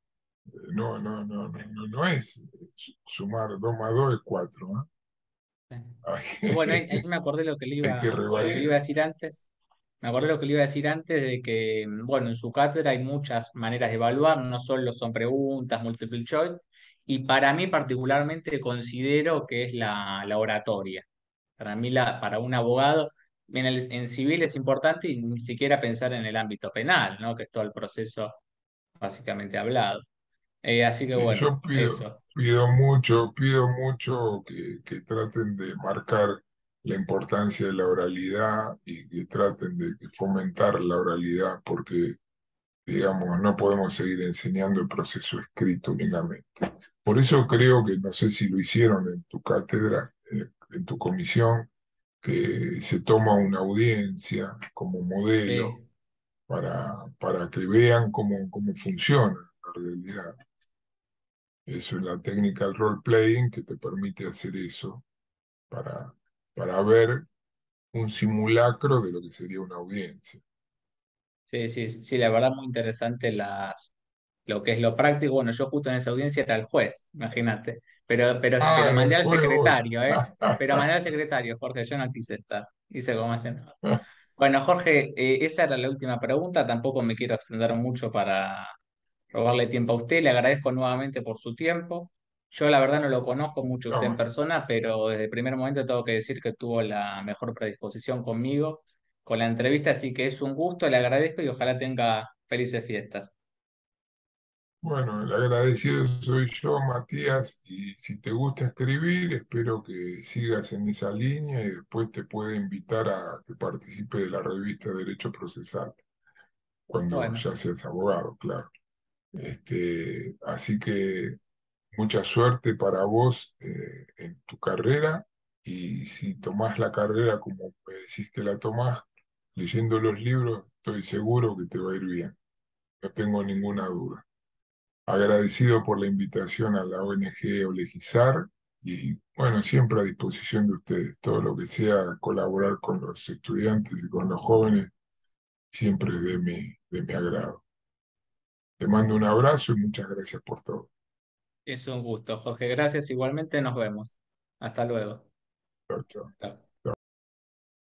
No es sumar 2 más 2 es 4, ¿no? sí. Hay, Y bueno, ahí me acordé hay que lo que le iba a revalidar. decir antes. Me acordé lo que le iba a decir antes de que, bueno, en su cátedra hay muchas maneras de evaluar, no solo son preguntas, multiple choice, y para mí particularmente considero que es la oratoria. Para mí, para un abogado, en civil es importante y ni siquiera pensar en el ámbito penal, ¿no? Que es todo el proceso básicamente hablado. Así que Sí, bueno, yo eso. pido mucho que traten de marcar la importancia de la oralidad y que traten de fomentar la oralidad porque, digamos, no podemos seguir enseñando el proceso escrito únicamente. Por eso creo que, no sé si lo hicieron en tu cátedra, en tu comisión, que se toma una audiencia como modelo Sí, para que vean cómo funciona la realidad. Eso es la técnica del role-playing que te permite hacer eso para, para ver un simulacro de lo que sería una audiencia. sí, sí, sí, la verdad muy interesante lo que es lo práctico. Bueno, yo justo en esa audiencia era el juez, imagínate. Pero Ah, mandé al después vos. secretario, ¿eh? Pero mandé al secretario, Jorge, yo no quise estar. Hice como hacen. Bueno, Jorge, esa era la última pregunta. Tampoco me quiero extender mucho para robarle tiempo a usted. Le agradezco nuevamente por su tiempo. Yo la verdad no lo conozco mucho a usted en No, persona, pero desde el primer momento tengo que decir que tuvo la mejor predisposición conmigo con la entrevista, así que es un gusto, le agradezco y ojalá tenga felices fiestas. bueno, el agradecido soy yo, Matías, y si te gusta escribir, espero que sigas en esa línea y después te puedo invitar a que participe de la revista Derecho Procesal, cuando Bueno, ya seas abogado, claro. Así que mucha suerte para vos en tu carrera y si tomás la carrera como me decís que la tomás, leyendo los libros, estoy seguro que te va a ir bien, no tengo ninguna duda. Agradecido por la invitación a la ONG Olegisar y bueno, siempre a disposición de ustedes, todo lo que sea colaborar con los estudiantes y con los jóvenes, siempre es de mi agrado. Te mando un abrazo y muchas gracias por todo. es un gusto, Jorge. Gracias, igualmente nos vemos. Hasta luego. Chao, chao. Chao.